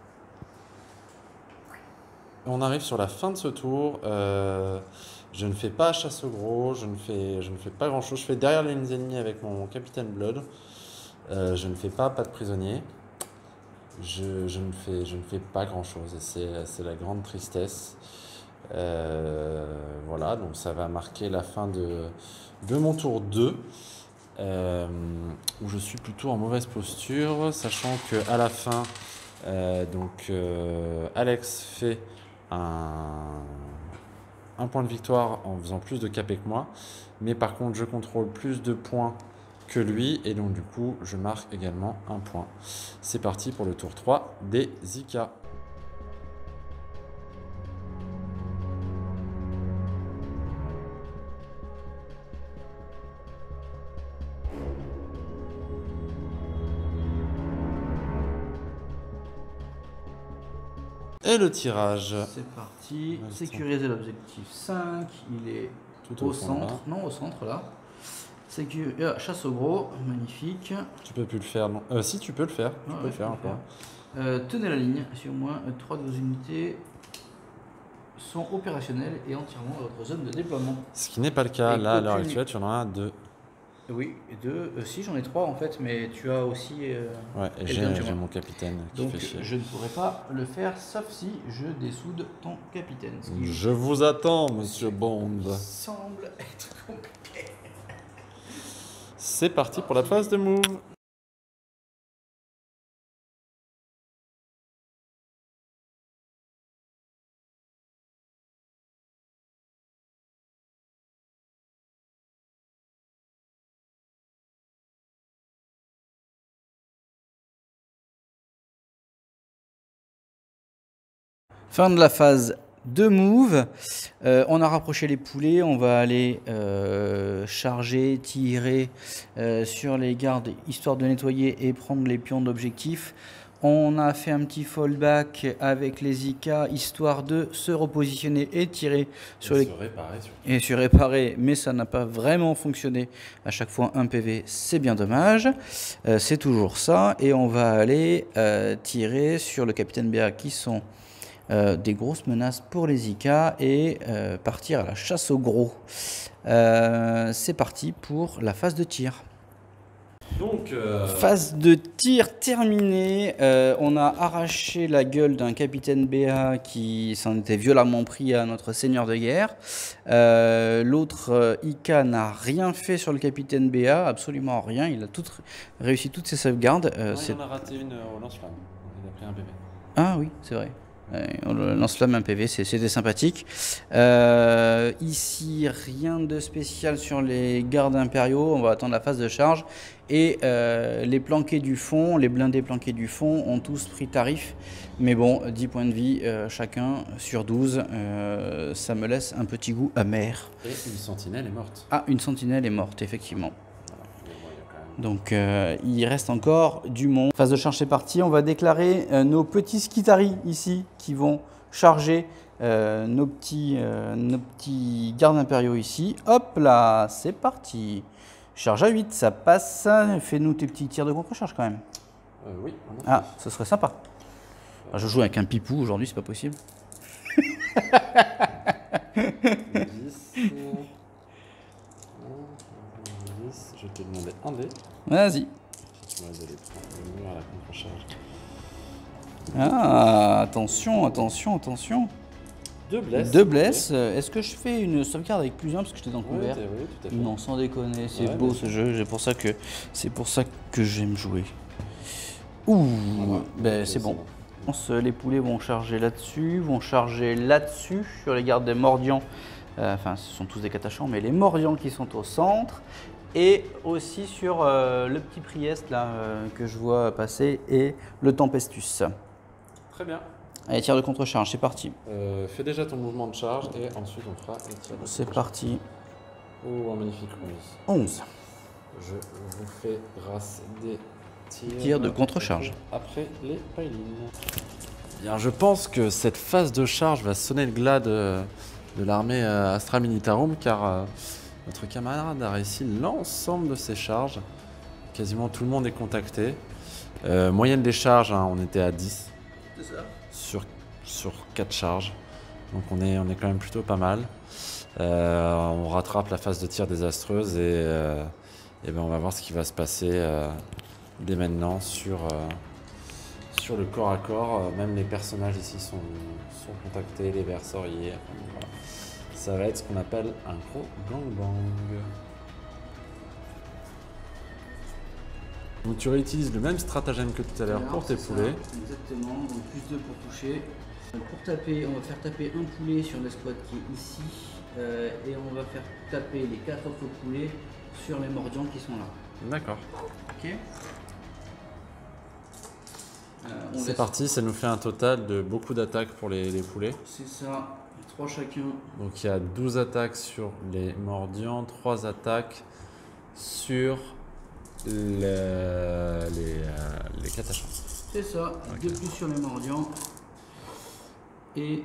On arrive sur la fin de ce tour. Euh, je ne fais pas chasse au gros, je ne fais, je ne fais pas grand chose. Je fais derrière les lignes ennemies avec mon capitaine Blood. Euh, je ne fais pas pas de prisonnier. Je, je, ne fais, je ne fais pas grand chose et c'est la grande tristesse. Euh, voilà, donc ça va marquer la fin de, de mon tour deux. Euh, où je suis plutôt en mauvaise posture, sachant que à la fin, euh, donc euh, Alex fait un, un point de victoire en faisant plus de capé que moi, mais par contre je contrôle plus de points que lui et donc du coup je marque également un point. C'est parti pour le tour trois des Zika. Et le tirage. C'est parti. Sécuriser l'objectif cinq. Il est tout au, au fond, centre. là. Non, au centre là. Sécu... Ah, chasse au gros. Magnifique. Tu peux plus le faire, non euh, Si, tu peux le faire. Tu Ah, peux ouais, le faire je encore. faire. Euh, tenez la ligne. Si au moins trois de vos unités sont opérationnelles et entièrement dans votre zone de déploiement. Ce qui n'est pas le cas. Et là, à l'heure aucune- actuelle, tu en as deux. Oui, deux. Euh, si, j'en ai trois en fait, mais tu as aussi. euh, Ouais, et quelqu'un de j'ai chez j'ai moi. mon capitaine qui Donc fait chier. je ne pourrais pas le faire sauf si je dessoude ton capitaine. Ce qui Je vous attends, monsieur Bond. semble être compliqué. C'est parti pour la phase de move. Fin de la phase de move. Euh, on a rapproché les poulets. On va aller euh, charger, tirer euh, sur les gardes histoire de nettoyer et prendre les pions d'objectif. On a fait un petit fallback avec les I K histoire de se repositionner et tirer sur et les se réparer surtout. et se réparer, mais ça n'a pas vraiment fonctionné. À chaque fois un P V, c'est bien dommage. Euh, c'est toujours ça. Et on va aller euh, tirer sur le capitaine B A qui sont euh, des grosses menaces pour les I K et euh, partir à la chasse au gros. Euh, c'est parti pour la phase de tir. Donc, euh... phase de tir terminée. Euh, on a arraché la gueule d'un capitaine B A qui s'en était violemment pris à notre seigneur de guerre. Euh, L'autre euh, I K n'a rien fait sur le capitaine B A, absolument rien. Il a tout, réussi toutes ses sauvegardes. Euh, non, il en a raté une au lance-flamme. Il a pris un P V. Ah oui, c'est vrai. On lance-flamme un P V, c'était sympathique. Euh, ici, rien de spécial sur les gardes impériaux. On va attendre la phase de charge. Et euh, les planqués du fond, les blindés planqués du fond ont tous pris tarif. Mais bon, dix points de vie euh, chacun sur douze. Euh, ça me laisse un petit goût amer. Et une sentinelle est morte. Ah, une sentinelle est morte, effectivement. Donc euh, il reste encore du monde. Phase de charge, c'est parti. On va déclarer euh, nos petits Skitarii ici qui vont charger euh, nos, petits, euh, nos petits gardes impériaux ici. Hop là, c'est parti. Charge à huit, ça passe. Fais-nous tes petits tirs de contre-charge quand même. Euh, oui. Ah, ce serait sympa. Ah, je joue avec un pipou aujourd'hui, c'est pas possible. dix. Je vais te demander un dé. Vas-y. Si tu m'as donné le mur à la contre-charge. Ah, attention, attention, attention. Deux blesses. Deux blesses. Est-ce que je fais une sauvegarde avec plus un parce que j'étais dans le couvert? Oui, oui, tout à fait. Non, sans déconner, c'est Ouais, beau mais ce jeu. C'est pour ça que c'est pour ça que j'aime jouer. Ouh, Voilà. ben Ok, c'est bon. Les poulets vont charger là-dessus, vont charger là-dessus sur les gardes des mordians. Euh, enfin, ce sont tous des catachants, mais les mordians qui sont au centre. Et aussi sur euh, le petit Priest là euh, que je vois passer et le Tempestus. Très bien. Allez, tir de contre-charge, c'est parti. Euh, fais déjà ton mouvement de charge et ensuite on fera le tir de C'est contre-charge. parti. Oh, un magnifique oui. onze. Je vous fais grâce des tirs Tir de contre-charge. après les pilings. Bien, je pense que cette phase de charge va sonner le glas de, de l'armée euh, Astra Militarum car euh, notre camarade a réussi l'ensemble de ses charges. Quasiment tout le monde est contacté. Euh, moyenne des charges, hein, on était à dix. C'est ça. Sur, sur quatre charges. Donc on est, on est quand même plutôt pas mal. Euh, on rattrape la phase de tir désastreuse et, euh, et ben on va voir ce qui va se passer euh, dès maintenant sur, euh, sur le corps à corps. Euh, même les personnages ici sont, sont contactés, les versoriers. Voilà. Ça va être ce qu'on appelle un gros gangbang. Donc tu réutilises le même stratagème que tout à l'heure pour tes poulets. Exactement, donc plus deux pour toucher. Pour taper, on va faire taper un poulet sur l'escouade qui est ici. Euh, et on va faire taper les quatre autres poulets sur les mordians qui sont là. D'accord. Ok. Euh, C'est laisse... parti, ça nous fait un total de beaucoup d'attaques pour les, les poulets. C'est ça, trois chacun. Donc il y a douze attaques sur les mordians, trois attaques sur le, les, euh, les catachans. C'est ça, Okay. deux plus sur les mordians. Et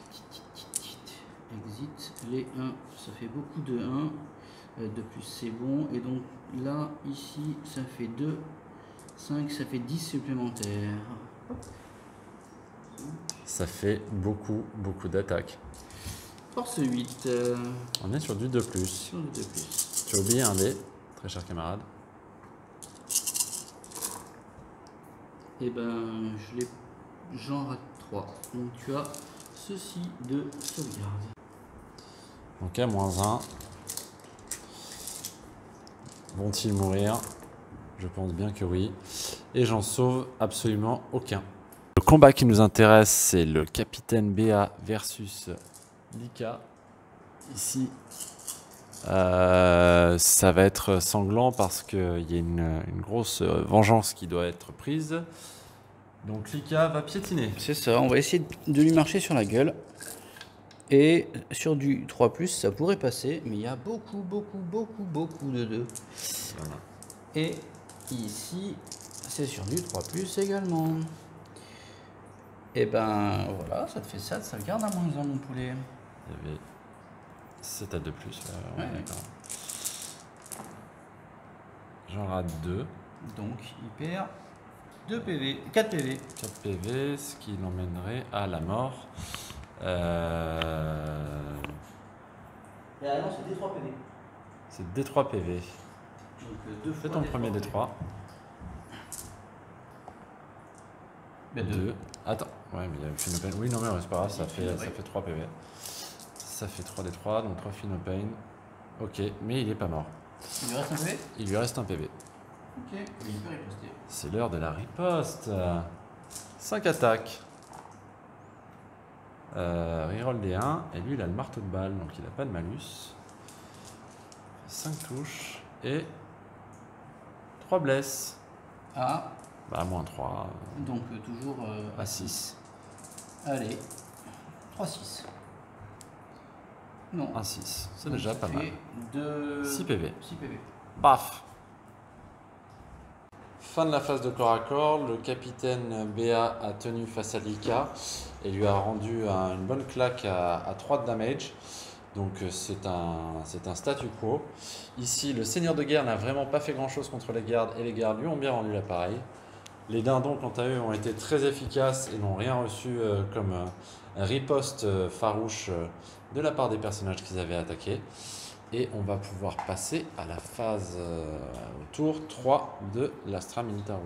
exit les un, ça fait beaucoup de un. De plus c'est bon. Et donc là, ici, ça fait deux. cinq, ça fait dix supplémentaires. Ça fait beaucoup, beaucoup d'attaques. Force huit. Euh, On est sur du deux plus. sur le deux plus. Tu as oublié un dé, très cher camarade. Et ben, je l'ai. J'en rate trois. Donc tu as ceci de sauvegarde. Donc à moins un. Vont-ils mourir? Je pense bien que oui. Et j'en sauve absolument aucun. Le combat qui nous intéresse, c'est le capitaine B A versus Lika. Ici, euh, ça va être sanglant parce qu'il y a une, une grosse vengeance qui doit être prise. Donc Lika va piétiner. C'est ça, on va essayer de lui marcher sur la gueule. Et sur du trois plus, ça pourrait passer, mais il y a beaucoup, beaucoup, beaucoup, beaucoup de deux. Voilà. Et ici, c'est sur du trois plus également. Et ben voilà, ça te fait ça, ça garde à moins un mon poulet. Il y avait sept à deux plus. Euh, ouais, Ouais. d'accord. J'en rate deux. Donc il perd deux P V, quatre P V. quatre P V, ce qui l'emmènerait à la mort. Euh... Ah non, c'est D trois P V. C'est D trois P V. Donc deux Fais fois ton premier D trois. deux. Attends. Ouais, mais il y a Phenopain. Oui, non, mais c'est pas grave, ça fait, ça fait trois P V. Ça fait trois D trois, donc trois Phenopain. Ok, mais il est pas mort. Il lui reste un P V. Il lui reste un P V. Ok, il peut riposter. C'est l'heure de la riposte. cinq attaques. Euh, reroll D un, et lui il a le marteau de balle, donc il n'a pas de malus. cinq touches, et trois blesses. Ah, Bah, moins trois. donc euh, toujours euh, À six. Allez, trois six. Non. Un six, c'est Donc déjà ça pas mal. fait deux... six P V. six P V. Paf. Fin de la phase de corps à corps, le capitaine B A a tenu face à Lika et lui a rendu un- une bonne claque à, à trois de damage. Donc c'est un, c'est un statu quo. Ici, le seigneur de guerre n'a vraiment pas fait grand-chose contre les gardes et les gardes lui ont bien rendu l'appareil. Les dindons, quant à eux, ont été très efficaces et n'ont rien reçu euh, comme euh, riposte euh, farouche euh, de la part des personnages qu'ils avaient attaqués. Et on va pouvoir passer à la phase, euh, au tour trois de l'Astra Militarum.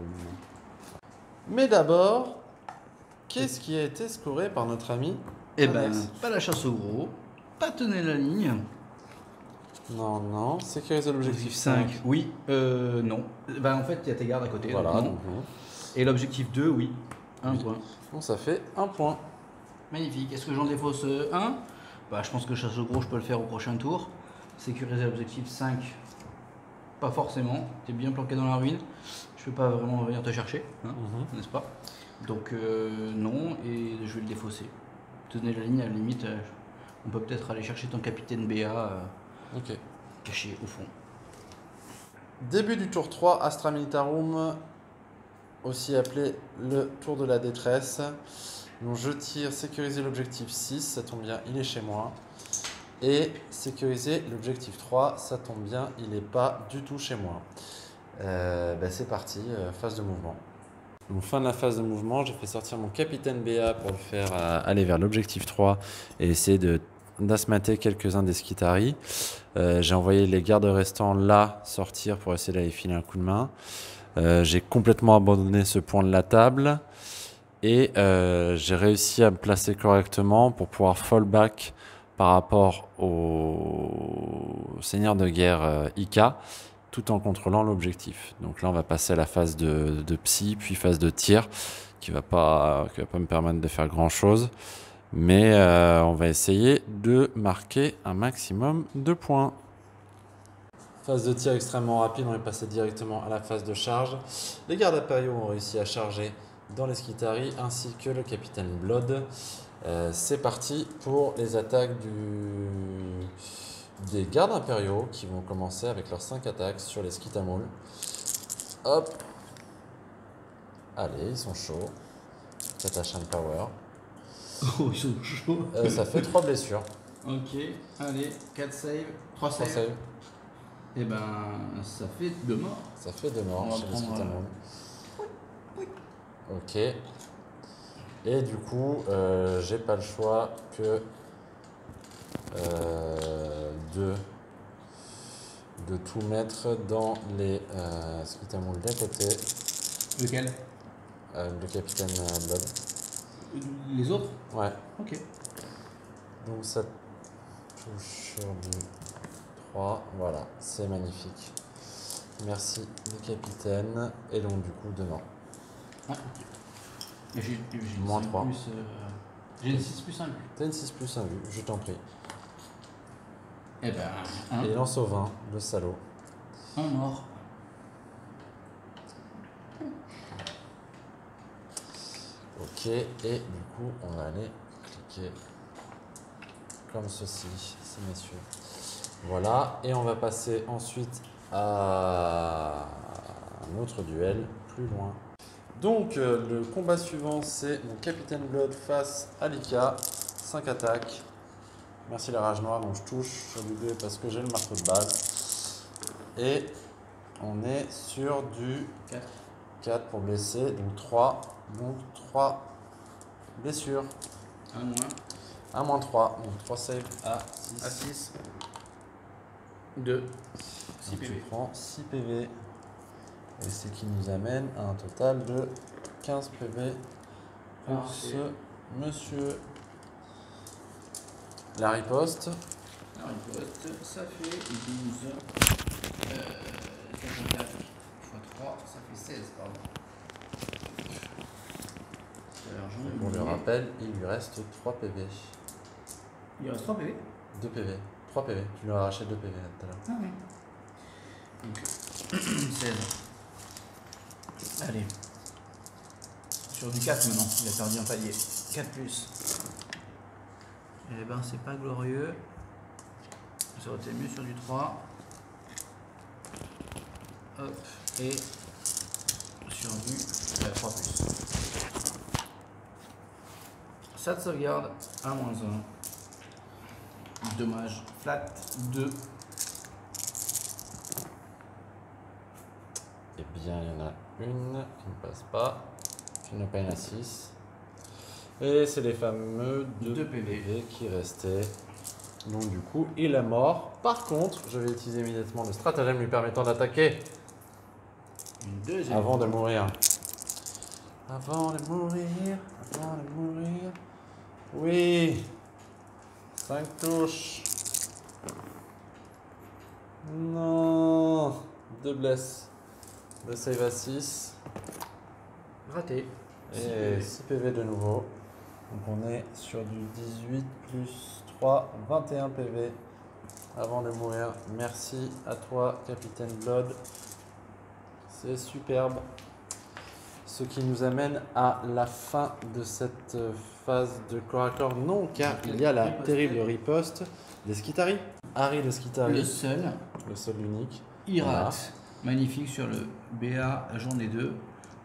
Mais d'abord, qu'est-ce qui a été scoré par notre ami Eh ben, Alex? pas la chasse au gros, pas tenir la ligne. Non, non, sécuriser l'objectif cinq. Oui, euh, non. Ben, en fait, il y a tes gardes à côté. Voilà, donc non. donc non. Et l'objectif deux, oui. Un Oui. point. Bon, ça fait un point. Magnifique. Est-ce que j'en défausse un? Bah, je pense que chasse au gros, je peux le faire au prochain tour. Sécuriser l'objectif cinq, pas forcément. Tu es bien planqué dans la ruine. Je peux pas vraiment venir te chercher, hein, Mhm. n'est-ce pas? Donc euh, non, et je vais le défausser. Tenez la ligne, à la limite, euh, on peut peut-être aller chercher ton capitaine B A euh, Ok. caché au fond. Début du tour trois, Astra Militarum, aussi appelé le tour de la détresse. Donc je tire sécuriser l'objectif six, ça tombe bien, il est chez moi. Et sécuriser l'objectif trois, ça tombe bien, il n'est pas du tout chez moi. Euh, ben c'est parti, euh, phase de mouvement. Donc fin de la phase de mouvement, j'ai fait sortir mon capitaine B A pour le faire euh, aller vers l'objectif trois et essayer de d'asmater quelques-uns des Skitarii. Euh, j'ai envoyé les gardes restants là sortir pour essayer d'aller filer un coup de main. Euh, j'ai complètement abandonné ce point de la table et euh, j'ai réussi à me placer correctement pour pouvoir fallback par rapport au seigneur de guerre euh, Ika, tout en contrôlant l'objectif. Donc là, on va passer à la phase de, de psy, puis phase de tir, qui ne va pas, qui va pas me permettre de faire grand-chose. Mais euh, on va essayer de marquer un maximum de points. Phase de tir extrêmement rapide, on est passé directement à la phase de charge. Les gardes impériaux ont réussi à charger dans les Skitarii, ainsi que le capitaine Blood. Euh, c'est parti pour les attaques du... des gardes impériaux qui vont commencer avec leurs cinq attaques sur les Skitamouls. Hop. Allez, ils sont chauds. Catachan Power. Oh, ils sont chauds. Euh, ça fait trois blessures. Ok, allez, quatre saves, trois trois saves. saves. Et ben, ça fait deux morts. Ça fait deux morts On va chez les prendre, Skitamouls. Ok. Et du coup, euh, j'ai pas le choix que euh, de, de tout mettre dans les euh, Skitamouls d'à côté. Lequel? Euh, le capitaine euh, Blood. Les autres? Ouais. Ok. Donc ça touche sur du trois. Voilà, c'est magnifique. Merci le capitaine. Et donc du coup, demain. Ah, ok. Et j'ai j'ai une Moins cinq trois. plus, euh, j'ai une six plus un vue. T'as une six plus un vue, je t'en prie. Eh ben, un, Et il lance au vingt, le salaud. un mort. Ok, et du coup, on va aller cliquer comme ceci, ces messieurs. Voilà, et on va passer ensuite à un autre duel plus loin. Donc, euh, le combat suivant, c'est mon capitaine Blood face à Lika. cinq attaques. Merci la rage noire, donc je touche sur du deux parce que j'ai le marteau de balle. Et on est sur du quatre. quatre pour blesser, donc trois. Donc trois blessures. un moins. un moins trois, donc trois saves à À six. six. deux. six Donc P V. tu prends six P V. Et ce qui nous amène à un total de quinze P V pour Parfait. ce monsieur. La riposte. Alors, une poste, ça fait douze. Euh, quarante-quatre fois trois, ça fait seize, pardon. Alors, j'en ai Pour le oublié. rappel, il lui reste trois P V. Il reste trois P V. deux P V. trois P V. Tu lui as arraché deux P V là, tout à l'heure. Ah oui. Donc, seize. Allez. Sur du quatre maintenant, il a perdu un palier. quatre plus. Eh ben, c'est pas glorieux. Ça aurait été mieux sur du trois. Hop. Et sur du euh, trois plus. Ça de sauvegarde à moins un. Dommage. Flat deux. Eh bien, il y en a une qui ne passe pas. Qui n'a pas une à six. Et c'est les fameux deux P V qui restaient. Donc du coup, il est mort. Par contre, je vais utiliser immédiatement le stratagème lui permettant d'attaquer. Une deuxième. Avant de mourir. Avant de mourir. Avant de mourir. Oui. cinq touches. Non. deux blesses. deux save à six. Raté. Et six P V de nouveau. Donc on est sur du dix-huit plus trois, vingt et un P V avant de mourir. Merci à toi, Capitaine Blood. C'est superbe. Ce qui nous amène à la fin de cette phase de corps à corps. Non, car il y a la terrible riposte des Skitari. Harry de Skitari. Le seul. Le seul unique. Il rate. Magnifique sur le B A, j'en ai deux.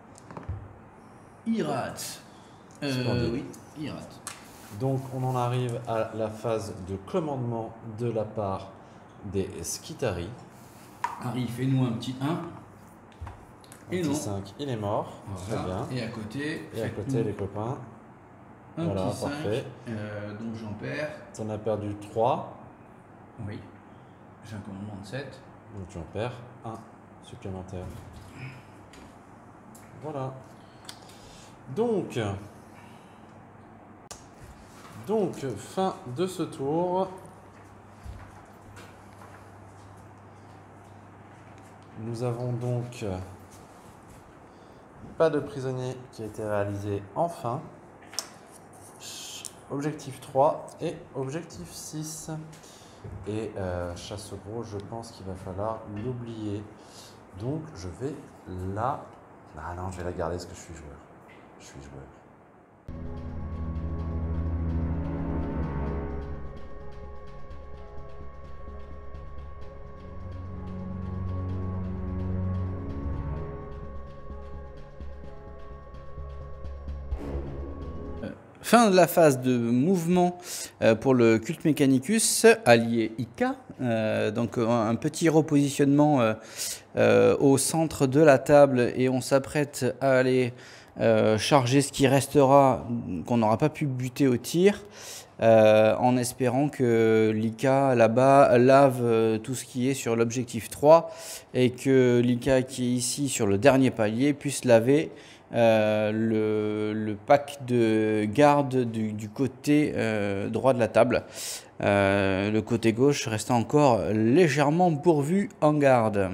Il rate. Euh, oui, il rate. Donc on en arrive à la phase de commandement de la part des Skitari. Harry, fais-nous un petit un. Et non. cinq, il est mort. Voilà. Très bien. Et à côté, Et à côté, les copains. Un voilà, petit parfait. cinq, euh, donc j'en perds. Tu en as perdu trois. Oui. J'ai un commandement de sept. Donc tu en perds un supplémentaire. Voilà. Donc, donc, fin de ce tour. Nous avons donc pas de prisonnier qui a été réalisé enfin. Objectif trois et objectif six. Et euh, chasse au gros, je pense qu'il va falloir l'oublier. Donc je vais la... Ah non, je vais la garder parce que je suis joueur. Je suis joueur. Fin de la phase de mouvement euh, pour le culte Mechanicus, allié I K. Euh, donc un petit repositionnement euh, euh, au centre de la table et on s'apprête à aller euh, charger ce qui restera, qu'on n'aura pas pu buter au tir, euh, en espérant que l'I K là-bas lave euh, tout ce qui est sur l'objectif trois et que l'I K qui est ici sur le dernier palier puisse laver Euh, le, le pack de garde du, du côté euh, droit de la table. Euh, le côté gauche restant encore légèrement pourvu en garde.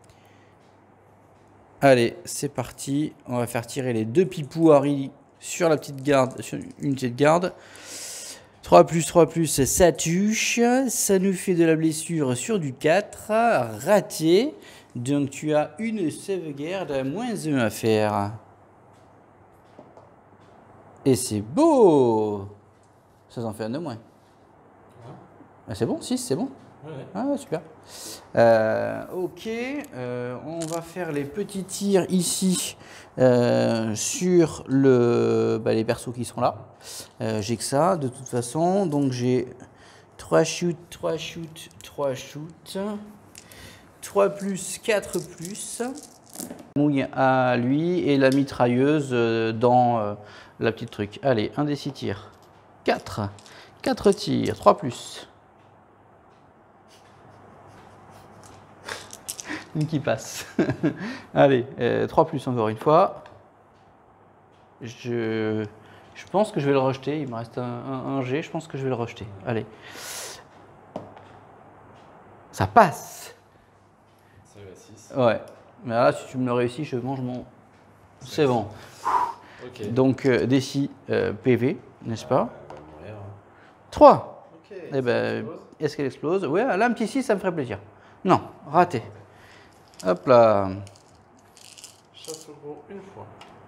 Allez, c'est parti. On va faire tirer les deux pipous Harry sur la petite garde, sur unité de garde. trois plus trois plus, ça touche. Ça nous fait de la blessure sur du quatre. Raté. Donc tu as une sauvegarde à moins un à faire. Et c'est beau! Ça en fait un de moins. Ah, c'est bon, six, c'est bon? Ouais. Ah, super. Euh, ok, euh, on va faire les petits tirs ici euh, sur le, bah, les persos qui sont là. Euh, j'ai que ça, de toute façon. Donc j'ai trois shoots, trois shoots, trois shoots. trois plus, quatre plus. Mouille à lui et la mitrailleuse dans euh, la petite truc. Allez, un des six tirs. quatre. quatre tirs, trois plus. Une qui passe. Allez, euh, trois plus encore une fois. Je, je pense que je vais le rejeter. Il me reste un, un, un G. Je pense que je vais le rejeter. Allez. Ça passe. Ça va à six. Ouais. Mais là, si tu me le réussis, je mange mon... C'est bon. Okay. Donc, euh, D six euh, P V, n'est-ce pas? euh, trois. Ok. Eh ben, est-ce qu'elle explose? Ouais, là, un petit six, ça me ferait plaisir. Non, raté. Hop là. Chasse au gros une fois.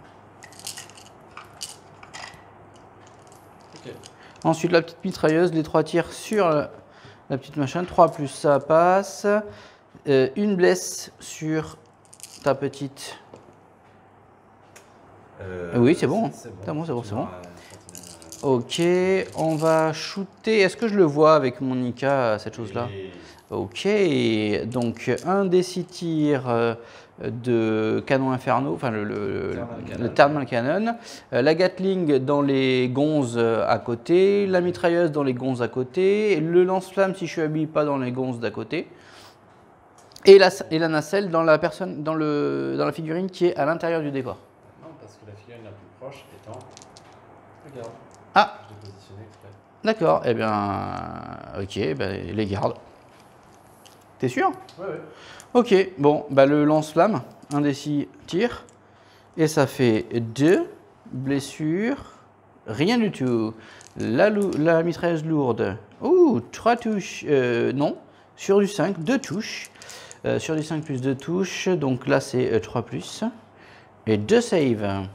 Ok. Ensuite, la petite mitrailleuse, les trois tirs sur la, la petite machin. trois plus, ça passe. Euh, une blesse sur ta petite... Euh, oui, c'est bon. C'est bon, c'est bon, c'est bon, c'est bon. Ok, on va shooter. Est-ce que je le vois avec mon I K, cette chose-là? Ok, donc un des six tirs euh, de canon infernaux, enfin le, le, Thermal le thermal cannon, euh, la Gatling dans les gonzes à côté, la mitrailleuse dans les gonzes à côté, le lance-flamme si je suis habillé pas dans les gonzes d'à côté, et la, et la nacelle dans la, personne, dans, le, dans la figurine qui est à l'intérieur du décor. Non, parce que la figurine la plus proche étant... Regarde. Ah, Je l'ai positionné exprès. d'accord, eh bien, ok, ben, les gardes. T'es sûr? Ouais, ouais. Ok, bon, bah le lance-flamme, un des six tirs, et ça fait deux blessures, rien du tout. La, la mitrailleuse lourde, ouh, trois touches, euh, non, sur du cinq, deux touches, euh, sur du cinq plus deux touches, donc là c'est euh, trois plus, et deux saves.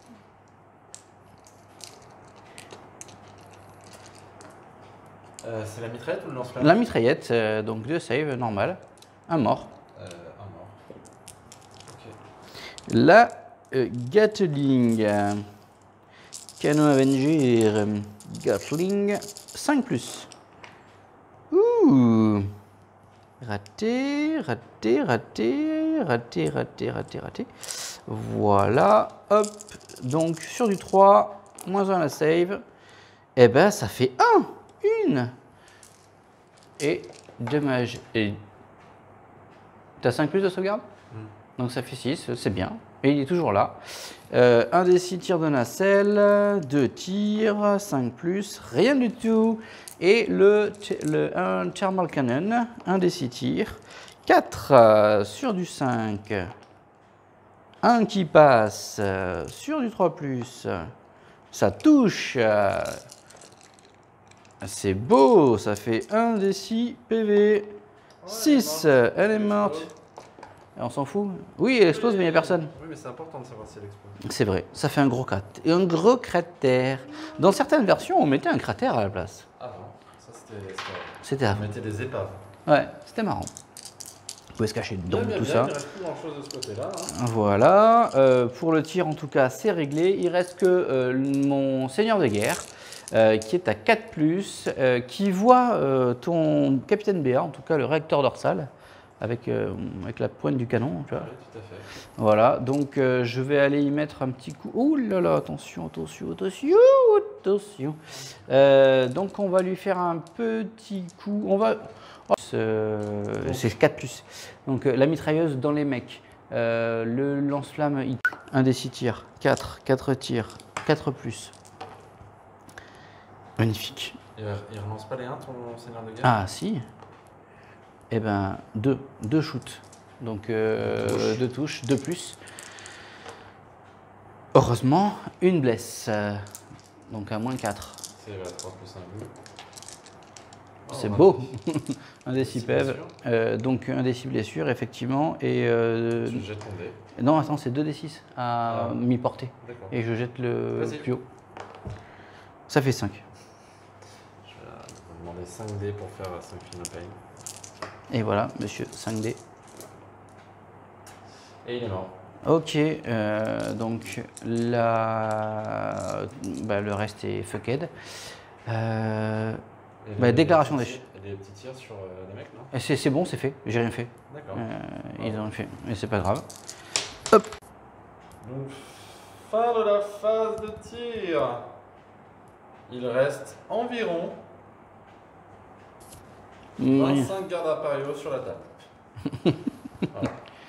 Euh, c'est la mitraillette ou le lance-flamme? La mitraillette, euh, donc deux saves, normal, un mort. Euh, un mort. Ok. La euh, Gatling, euh, canon Avenger, euh, Gatling, cinq plus. Ouh, raté, raté, raté, raté, raté, raté, raté. Voilà, hop, donc sur du trois, moins un à la save, et ben ça fait un, une. Et dommage. Et t'as cinq plus de sauvegarde? Mm. Donc ça fait six, c'est bien. Et il est toujours là. Euh, un des six tirs de nacelle, deux tirs, cinq plus, rien du tout. Et le, le un thermal cannon, un des six tirs, quatre euh, sur du cinq. Un qui passe euh, sur du trois plus. Ça touche. Euh, c'est beau, ça fait un des six P V. six, elle est morte. On s'en fout? Oui, elle explose, mais il n'y a personne. Oui, mais c'est important de savoir si elle explose. C'est vrai, ça fait un gros cratère. Un gros cratère. Dans certaines versions, on mettait un cratère à la place. Avant, ça c'était... C'était On avant. mettait des épaves. Ouais, c'était marrant. Vous pouvez se cacher dedans, Bien, bien, tout bien, ça. il reste plus grand chose de ce côté-là. Hein. Voilà. Euh, pour le tir, en tout cas, c'est réglé. Il reste que euh, mon seigneur de guerre, euh, qui est à quatre plus, euh, qui voit euh, ton capitaine B A, en tout cas le réacteur dorsal, avec, euh, avec la pointe du canon. Tu vois. Oui, tout à fait. Voilà, donc euh, je vais aller y mettre un petit coup. Ouh là là, attention, attention, attention, attention. Euh, donc on va lui faire un petit coup. On va. Oh, euh, c'est quatre plus. Donc euh, la mitrailleuse dans les mecs. Euh, le lance-flamme, un des six tirs. quatre, quatre tirs. quatre plus. Magnifique. Il, il relance pas les un, ton seigneur de guerre? Ah si. Eh ben, deux. Deux shoots. Donc euh, deux, touches. deux touches, deux plus. Heureusement, une blesse. Euh, donc à moins quatre. C'est euh, trois plus un but. Oh, c'est beau. Un des six P E V. Euh, donc un des six blessures, effectivement. Et, euh, tu jettes ton dé. Non, attends, c'est deux des six à ah. mi-portée. Et je jette le plus haut. Ça fait cinq. Je vais vous demander cinq dés pour faire cinq Feel No Pain. Et voilà, monsieur, cinq dés. Et il est mort. Ok, euh, donc la... bah, le reste est fucked. Euh... Bah, déclaration des... des petits tirs sur euh, les mecs, non? C'est bon, c'est fait, j'ai rien fait. D'accord. Euh, ils ont fait, mais c'est pas grave. Hop. Donc, fin de la phase de tir. Il reste environ vingt-cinq gardes impériaux sur la table. Voilà.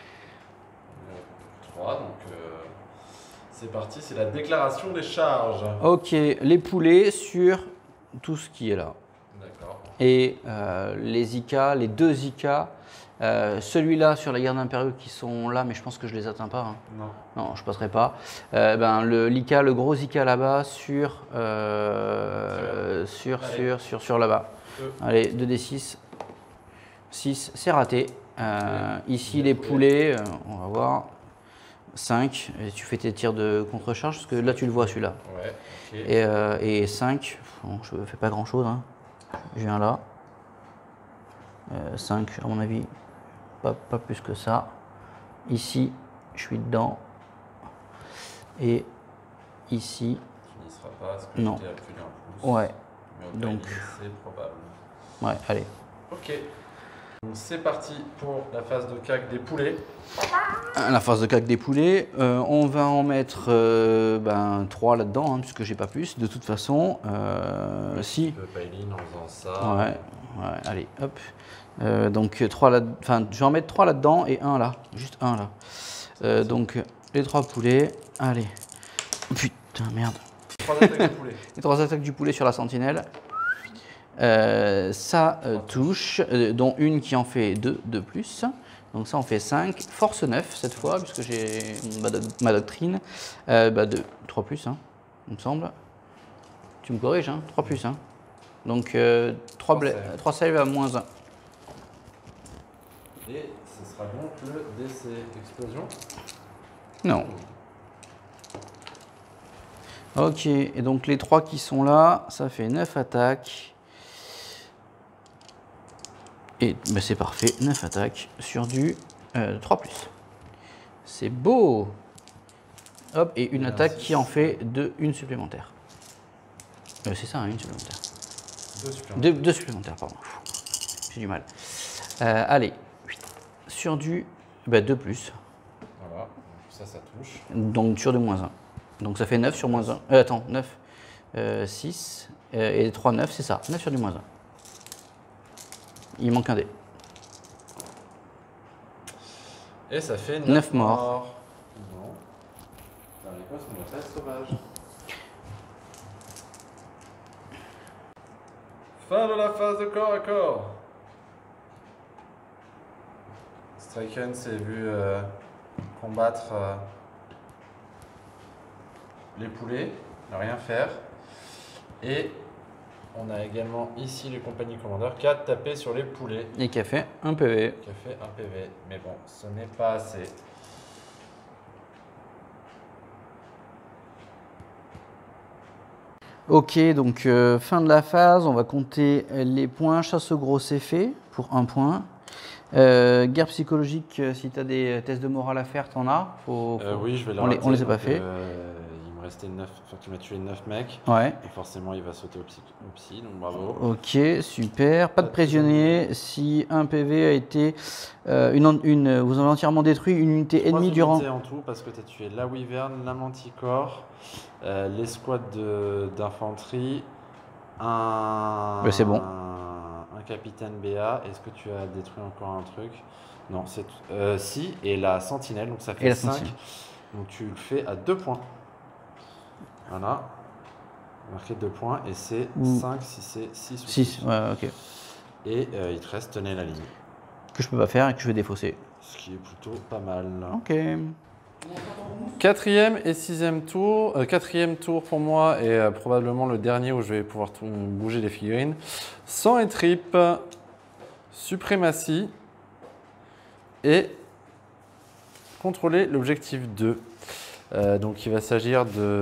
trois, donc euh, c'est parti, c'est la déclaration des charges. Ok, les poulets sur tout ce qui est là. D'accord. Et euh, les I K, les deux I K, euh, celui-là sur les gardes impériaux qui sont là, mais je pense que je les atteins pas. Hein. Non. Non, je passerai pas. Euh, ben, le l'I K, le gros I K là-bas sur, euh, sur, sur, sur, sur là-bas. Euh. Allez, deux D six. six, c'est raté. Euh, ici, les poulets, euh, on va voir. cinq, et tu fais tes tirs de contre-charge, parce que là, tu le vois celui-là. Ouais, okay. Et, euh, et cinq, bon, je ne fais pas grand-chose. Hein. Je viens là. Euh, cinq, à mon avis, pas, pas plus que ça. Ici, je suis dedans. Et ici, sera pas parce que non. j'étais appuyé un pouce. Ouais. Mais au Donc, timing, c'est probable. ouais, allez. Ok. Donc c'est parti pour la phase de caque des poulets. La phase de caque des poulets, euh, on va en mettre euh, ben, trois là-dedans, hein, puisque j'ai pas plus. De toute façon, euh, si. Un peu Pailine en faisant ça. Ouais, ouais, allez, hop. Euh, donc trois là, enfin, je vais en mettre trois là-dedans et un là, juste un là. Euh, donc les trois poulets, allez. Putain, merde. Trois attaques de poulet. Les trois attaques du poulet sur la sentinelle. Euh, ça euh, touche, euh, dont une qui en fait deux de plus. Donc ça en fait cinq. Force neuf cette fois, puisque j'ai ma, do ma doctrine. Euh, bah de trois plus, hein, il me semble. Tu me corriges, hein, trois plus. Hein. Donc euh, trois, save. trois save à moins un. Et ce sera donc le D C explosion. Non. Ok, et donc les trois qui sont là, ça fait neuf attaques. Et ben c'est parfait, neuf attaques sur du euh, trois plus. C'est beau. Hop, et une et attaque qui en fait deux, une supplémentaire. Euh, c'est ça, hein, une supplémentaire. Deux supplémentaires. Deux, deux supplémentaires, pardon. J'ai du mal. Euh, allez, sur du ben, deux plus. Voilà, ça, ça touche. Donc sur du moins un. Donc ça fait neuf sur moins un. Euh, attends, neuf, euh, six, euh, et trois, neuf, c'est ça. neuf sur du moins un. Il manque un dé. Et ça fait neuf morts. morts. Bon. Dans l'Écosse, on va pas être sauvage. Fin de la phase de corps à corps. Striken s'est vu euh, combattre euh, les poulets, ne rien faire. Et on a également ici le compagnie commandeur qui a tapé sur les poulets. Et qui a fait un P V. Qui a fait un P V. Mais bon, ce n'est pas assez. Ok, donc euh, fin de la phase, on va compter les points. Chasse au gros, c'est fait pour un point. Euh, guerre psychologique, si tu as des tests de morale à faire, t'en as faut, faut... Euh, Oui, je vais les on, rater, les, on les a pas fait. Euh, il me restait neuf, enfin tu m'as tué neuf mecs. Ouais. Et forcément, il va sauter au psy, au psy, donc bravo. Ok, super. Pas de prisonnier. Si un P V a été. Euh, une, une, vous avez entièrement détruit une unité ennemie durant. Trois unités en tout, parce que tu as tué la Wyvern, la Manticore, euh, l'escouade d'infanterie, un. Ouais, c'est bon. Un capitaine B A. Est-ce que tu as détruit encore un truc? Non, c'est tout. Euh, si, et la sentinelle, donc ça fait cinq. Donc tu le fais à deux points. Voilà. Marqué deux points, et c'est cinq si c'est six ou six. Ouais, ok. Et euh, il te reste tenez la ligne. Que je peux pas faire et que je vais défausser. Ce qui est plutôt pas mal. Ok. Quatrième et sixième tour. Euh, quatrième tour pour moi et euh, probablement le dernier où je vais pouvoir tout, bouger les figurines. Sang et tripes, suprématie et contrôler l'objectif deux. Euh, donc il va s'agir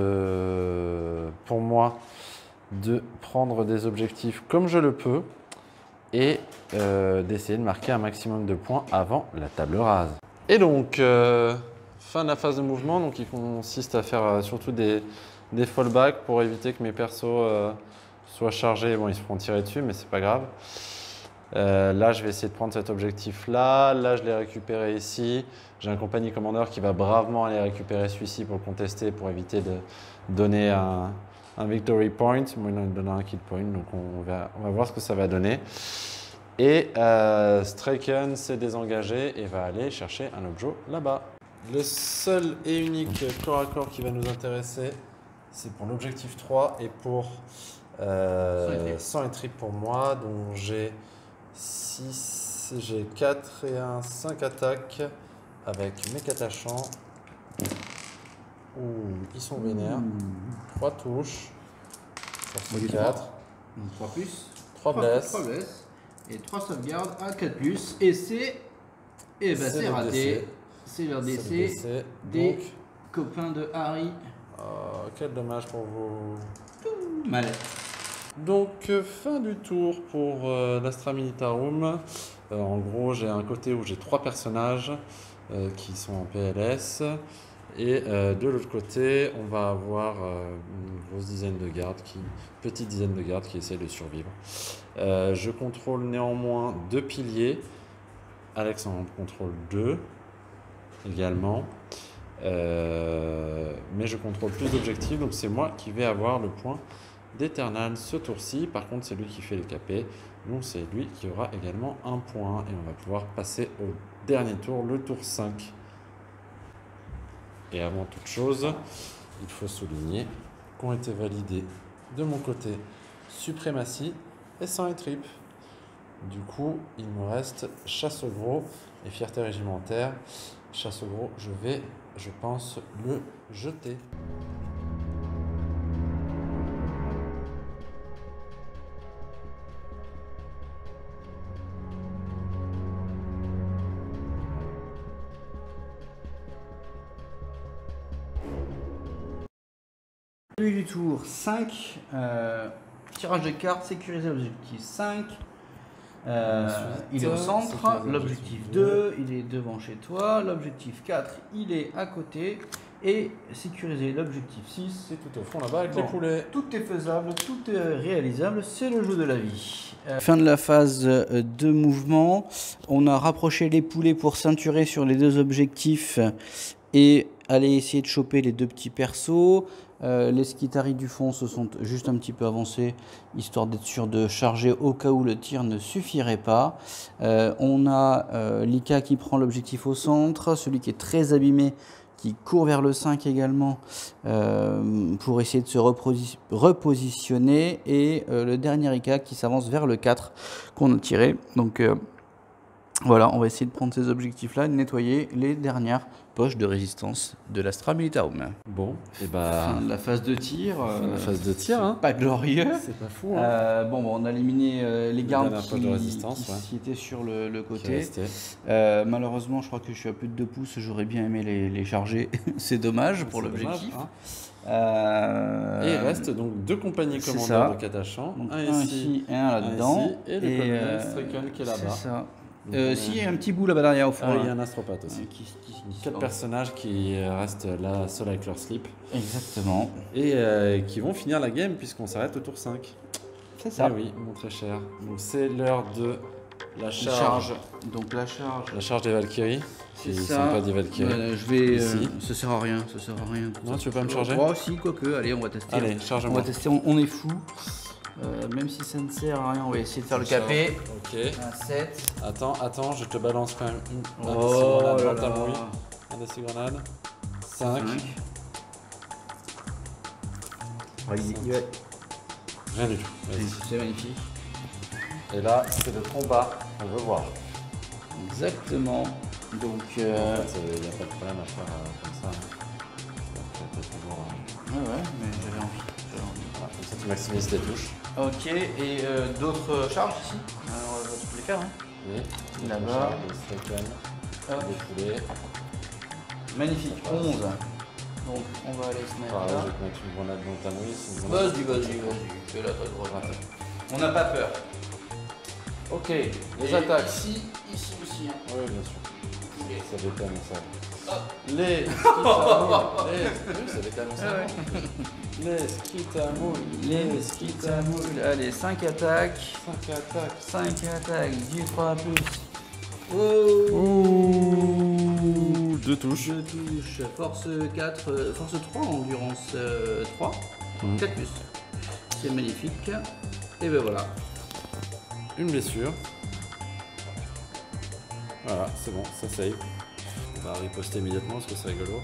de, pour moi, de prendre des objectifs comme je le peux et euh, d'essayer de marquer un maximum de points avant la table rase. Et donc, euh, fin de la phase de mouvement, donc il consiste à faire euh, surtout des, des fallbacks pour éviter que mes persos euh, soient chargés. Bon, ils se feront tirer dessus, mais c'est pas grave. Euh, là, je vais essayer de prendre cet objectif-là. Là, je l'ai récupéré ici. J'ai un compagnie commandeur qui va bravement aller récupérer celui-ci pour le contester, pour éviter de donner un, un victory point. Moi, il donnera un kill point, donc on va, on va voir ce que ça va donner. Et euh, Straken s'est désengagé et va aller chercher un objet là-bas. Le seul et unique corps à corps qui va nous intéresser, c'est pour l'objectif trois et pour euh, sang et trip pour moi, dont j'ai six, j'ai quatre et un, cinq attaques avec mes catachants. Ouh, ils sont vénères. trois touches. Force quatre. trois plus. trois blesses. Et trois sauvegardes à quatre plus. Et c'est. Et bah c'est raté. C'est leur D C. Des Donc, copains de Harry. Oh, quel dommage pour vous. Mal. Donc, euh, fin du tour pour euh, l'Astra Militarum. Euh, en gros, j'ai un côté où j'ai trois personnages euh, qui sont en P L S. Et euh, de l'autre côté, on va avoir euh, une grosse dizaine de gardes, qui, petite dizaine de gardes qui essaient de survivre. Euh, je contrôle néanmoins deux piliers. Alexandre contrôle deux également. Euh, mais je contrôle plus d'objectifs, donc c'est moi qui vais avoir le point d'Eternal ce tour-ci. Par contre, c'est lui qui fait les capés, donc c'est lui qui aura également un point. Et on va pouvoir passer au dernier tour, le tour cinq. Et avant toute chose, il faut souligner qu'ont été validés de mon côté suprématie et sang et trip. Du coup, il me reste chasse au gros et fierté régimentaire. Chasse au gros, je vais, je pense, le jeter. Début du tour cinq, euh, tirage de cartes, sécuriser l'objectif cinq, euh, Ensuite, il est au centre, sécuriser l'objectif l'objectif deux, il est devant chez toi, l'objectif quatre, il est à côté, et sécuriser l'objectif six. C'est tout au fond là-bas avec Bon. les poulets. Tout est faisable, tout est réalisable, c'est le jeu de la vie. Euh, fin de la phase de mouvement, on a rapproché les poulets pour ceinturer sur les deux objectifs et aller essayer de choper les deux petits persos. Euh, les Skitarii du fond se sont juste un petit peu avancés, histoire d'être sûr de charger au cas où le tir ne suffirait pas. Euh, on a euh, Lika qui prend l'objectif au centre, celui qui est très abîmé qui court vers le cinq également euh, pour essayer de se reposi repositionner, et euh, le dernier Ika qui s'avance vers le quatre qu'on a tiré. Donc euh, voilà, on va essayer de prendre ces objectifs-là, de nettoyer les dernières poches de résistance de l'Astra Militarum. Bon, et bah. Fin de la phase de tir. Fin de la euh, phase de tir, hein. Pas glorieux. C'est pas fou, hein. Euh, bon, bon, on a éliminé euh, les gardes dernières qui, poches de résistance, qui, ouais. qui étaient sur le, le Qui côté. restait. Euh, malheureusement, je crois que je suis à plus de deux pouces. J'aurais bien aimé les, les charger. C'est dommage pour C'est l'objectif. dommage, hein. Euh, Et il reste donc deux compagnies c'est commandeurs ça. de Katachan. donc, Un un ici, ici et un là-dedans. ici, et le colonel euh, Straken qui est là-bas. C'est ça. Donc, Euh, on si, est- il y a un petit bout là-bas derrière au fond. Ah, il y là. a un astropathe aussi. Euh, qui- qui- qui- Quatre personnages qui restent là seuls avec leur slip Exactement. et euh, qui vont finir la game puisqu'on s'arrête au tour cinq. C'est ça. Ah oui, mon très cher. Donc c'est l'heure de la charge. Charge. Donc la charge. La charge des Valkyries. C'est Qui ça. sont pas des Valkyries. Euh, je vais. euh, Ici. ça sert à rien. Ça sert à rien. Non, tu veux pas me charger? Oh, si, quoique. Allez, on va tester. Allez, On charge-moi. va tester. On, on est fou. Euh, même si ça ne sert à rien, on va essayer de faire le capé. Ok. Un sept. Attends, attends, je te balance quand même une. un Oh des six grenades là dans ta là. mouille. Un des six grenades. cinq. Ouais, il- il va- Rien du tout. Vas-y. C'est magnifique. Et là, c'est le combat qu'on veut voir. Exactement. Donc, En euh, fait, il n'y a pas de problème à faire euh, comme ça. hein. Ça peut être toujours, euh, ouais, ouais, mais j'avais envie. j'avais envie. voilà, comme ça, tu maximises tes touches. Ok, et euh, d'autres charges ici? Alors, on va toutes les faire. Hein. Et Là-bas. le Straken, Hop. les poulets. Magnifique, onze. Donc, on va aller se mettre Pareil, là. je vais te mettre une grenade dans ta mouille. c'est une grenade. Vas-y, vas-y, vas-y. Fais-la ta grenade. On n'a pas peur. Ok, les Et attaques. ici, Ici aussi. Hein. Oui, bien sûr. Ok. Ça détonne ça. Hop. Les skitamoules. les... Oui, ça détonne ça. Ah ouais. Les skitamoules. Les skitamoules. Allez, cinq attaques. cinq attaques. cinq attaques, dix fois plus. Oh. Ouh, deux touches. Deux touches. Force quatre, euh, force trois, endurance euh, trois. Mhm. quatre plus. C'est magnifique. Et ben voilà. Une blessure. Voilà, c'est bon, ça save. On va riposter immédiatement parce que c'est rigolo.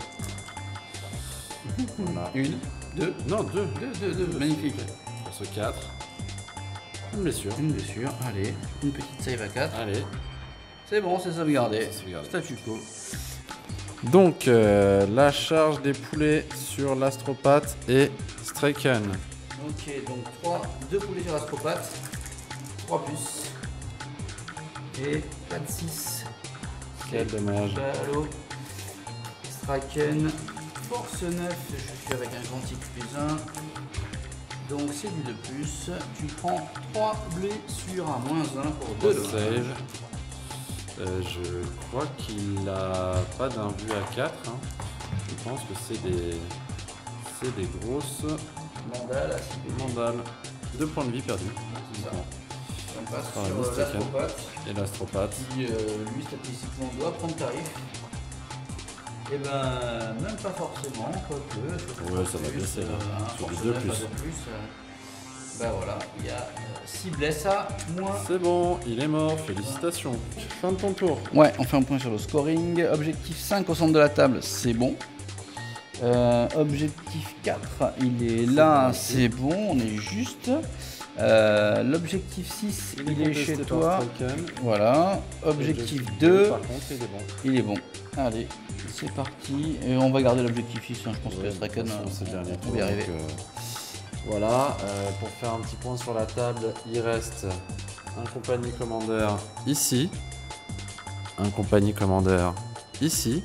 Voilà. Une, deux, Non, deux. deux, deux, deux. Magnifique. Force quatre. Une blessure. Une blessure. Allez, une petite save à quatre. Allez. C'est bon, c'est sauvegardé. C'est sauvegardé. Statu quo. Donc, euh, la charge des poulets sur l'astropathe et Straken. Ok, donc trois, deux poulets sur astropathe. trois plus. Et quatre, six. Quel dommage. Ballot. Straken. Force neuf, je suis avec un quantique plus un. Donc c'est du deux plus. Tu prends trois blessures à moins un pour deux dommages. Save. Euh, je crois qu'il a pas d'un but à quatre. Hein. Je pense que c'est des, c'est des grosses mandales. mandales. Deux points de vie perdus. On passe Par sur l'astropathe. Et l'astropathe. Qui, euh, lui, statistiquement, doit prendre tarif. Et ben, même pas forcément, quoique. Ouais, ça va baisser là. Euh, sur du deux plus. plus euh, ben voilà, il y a six blesses à moins. C'est bon, il est mort, félicitations. Fin de ton tour. Ouais, on fait un point sur le scoring. Objectif cinq au centre de la table, c'est bon. Euh, objectif quatre, il est là, c'est bon, on est juste. Euh, L'objectif six, il, il est, est chez toi. Voilà. Objectif deux, par contre, il est bon. Il est bon. Allez, c'est parti. Et on va garder l'objectif six, hein. Je pense ouais, que Straken, on va y arriver. Donc, euh, voilà, euh, pour faire un petit point sur la table, il reste un compagnie commandeur ici, un compagnie commandeur ici,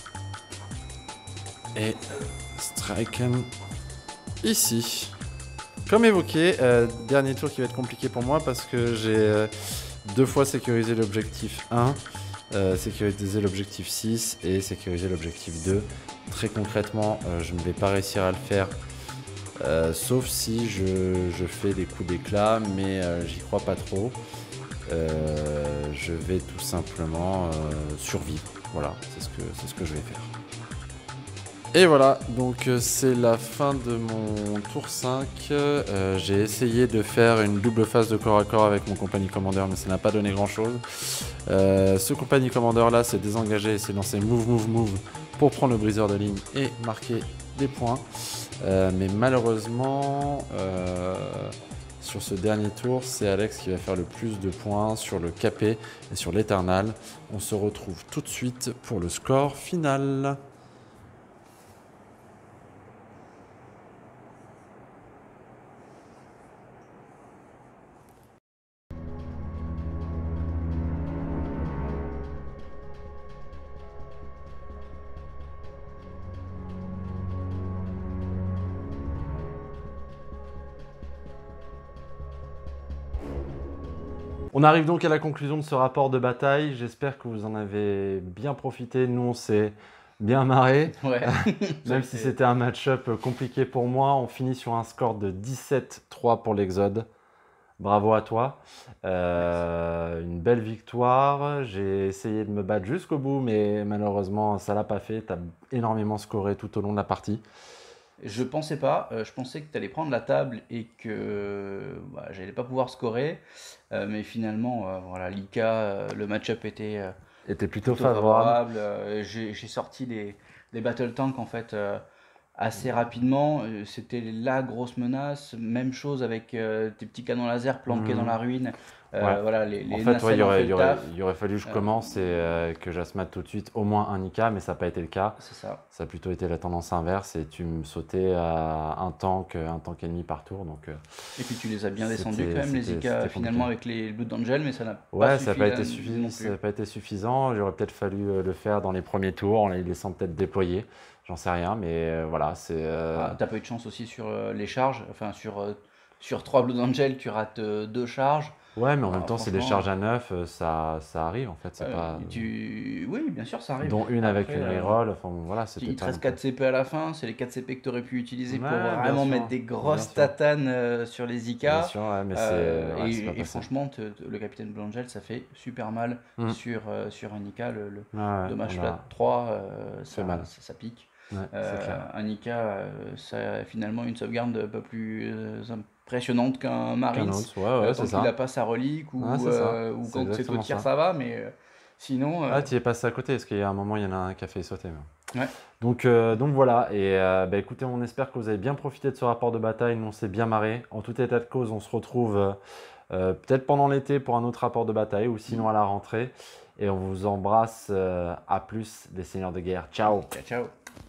et Straken ici. Comme évoqué, euh, dernier tour qui va être compliqué pour moi parce que j'ai euh, deux fois sécurisé l'objectif un, euh, sécurisé l'objectif six et sécurisé l'objectif deux. Très concrètement, euh, je ne vais pas réussir à le faire, euh, sauf si je, je fais des coups d'éclat, mais euh, j'y crois pas trop. Euh, je vais tout simplement euh, survivre. Voilà, c'est ce que, c'est ce que je vais faire. Et voilà, donc c'est la fin de mon tour cinq. Euh, j'ai essayé de faire une double phase de corps à corps avec mon compagnie commandeur, mais ça n'a pas donné grand chose. Euh, ce compagnie commandeur là s'est désengagé et s'est lancé move, move, move pour prendre le briseur de ligne et marquer des points. Euh, mais malheureusement, euh, sur ce dernier tour, c'est Alex qui va faire le plus de points sur le Capé et sur l'Eternal. On se retrouve tout de suite pour le score final. On arrive donc à la conclusion de ce rapport de bataille. J'espère que vous en avez bien profité. Nous, on s'est bien marré. Ouais. Même si c'était un match-up compliqué pour moi. On finit sur un score de dix-sept trois pour l'Exode. Bravo à toi. Euh, une belle victoire. J'ai essayé de me battre jusqu'au bout, mais malheureusement, ça ne l'a pas fait. Tu as énormément scoré tout au long de la partie. Je pensais pas, euh, je pensais que tu allais prendre la table et que bah, j'allais pas pouvoir scorer, euh, mais finalement, euh, voilà, l'I K, euh, le match-up était, euh, était plutôt, plutôt favorable. favorable. Euh, J'ai sorti les, les battle tanks en fait euh, assez rapidement. C'était la grosse menace. Même chose avec euh, tes petits canons laser planqués mmh. dans la ruine. Euh, ouais. Voilà, les, les en fait, ouais, il, y aurait, il, y aurait, il y aurait fallu que je commence euh, et euh, que j'asmate tout de suite au moins un I K, mais ça n'a pas été le cas. C'est ça. Ça a plutôt été la tendance inverse et tu me sautais à un tank, un tank ennemi par tour. Donc, euh, et puis tu les as bien descendus quand même, les I K, finalement, avec les Blood Angel, mais ça n'a ouais, pas, ça pas, été suffi ça pas été suffisant. J'aurais peut-être fallu le faire dans les premiers tours, en les laissant peut-être déployer. J'en sais rien, mais euh, voilà. c'est. Euh... Ah, t'as pas eu de chance aussi sur euh, les charges, enfin sur, euh, sur trois Blood Angel, tu rates euh, deux charges. Ouais, mais en même ah, temps, c'est des charges à neuf, ça, ça arrive en fait. Euh, pas... tu... Oui, bien sûr, ça arrive. Dont une Après, avec une reroll. Enfin, voilà, il te reste quatre C P à la fin, c'est les quatre C P que tu aurais pu utiliser ouais, pour vraiment sûr, mettre des grosses tatanes euh, sur les I K. Bien sûr, ouais, mais euh, ouais, et, et franchement, te, te, le capitaine Blangel, ça fait super mal mm. sur, euh, sur un I K. Le, le ouais, dommage flat trois, euh, ça, mal. Ça, ça pique. Ouais, euh, un I K, euh, ça a finalement une sauvegarde un peu plus euh, impressionnante qu'un Marines. Qu ouais, ouais, euh, quand il n'a pas sa relique ou, ouais, euh, ou quand c'est toi tir, ça. ça va, mais euh, sinon. Euh... Ah, tu y es passé à côté, parce qu'il y a un moment, il y en a un qui a fait sauter. Ouais. Donc, euh, donc voilà, et euh, bah, écoutez, on espère que vous avez bien profité de ce rapport de bataille. Nous, on s'est bien marré. En tout état de cause, on se retrouve euh, euh, peut-être pendant l'été pour un autre rapport de bataille ou sinon mmh. à la rentrée. Et on vous embrasse. Euh, à plus, les seigneurs de guerre. Ciao. Ciao, ciao.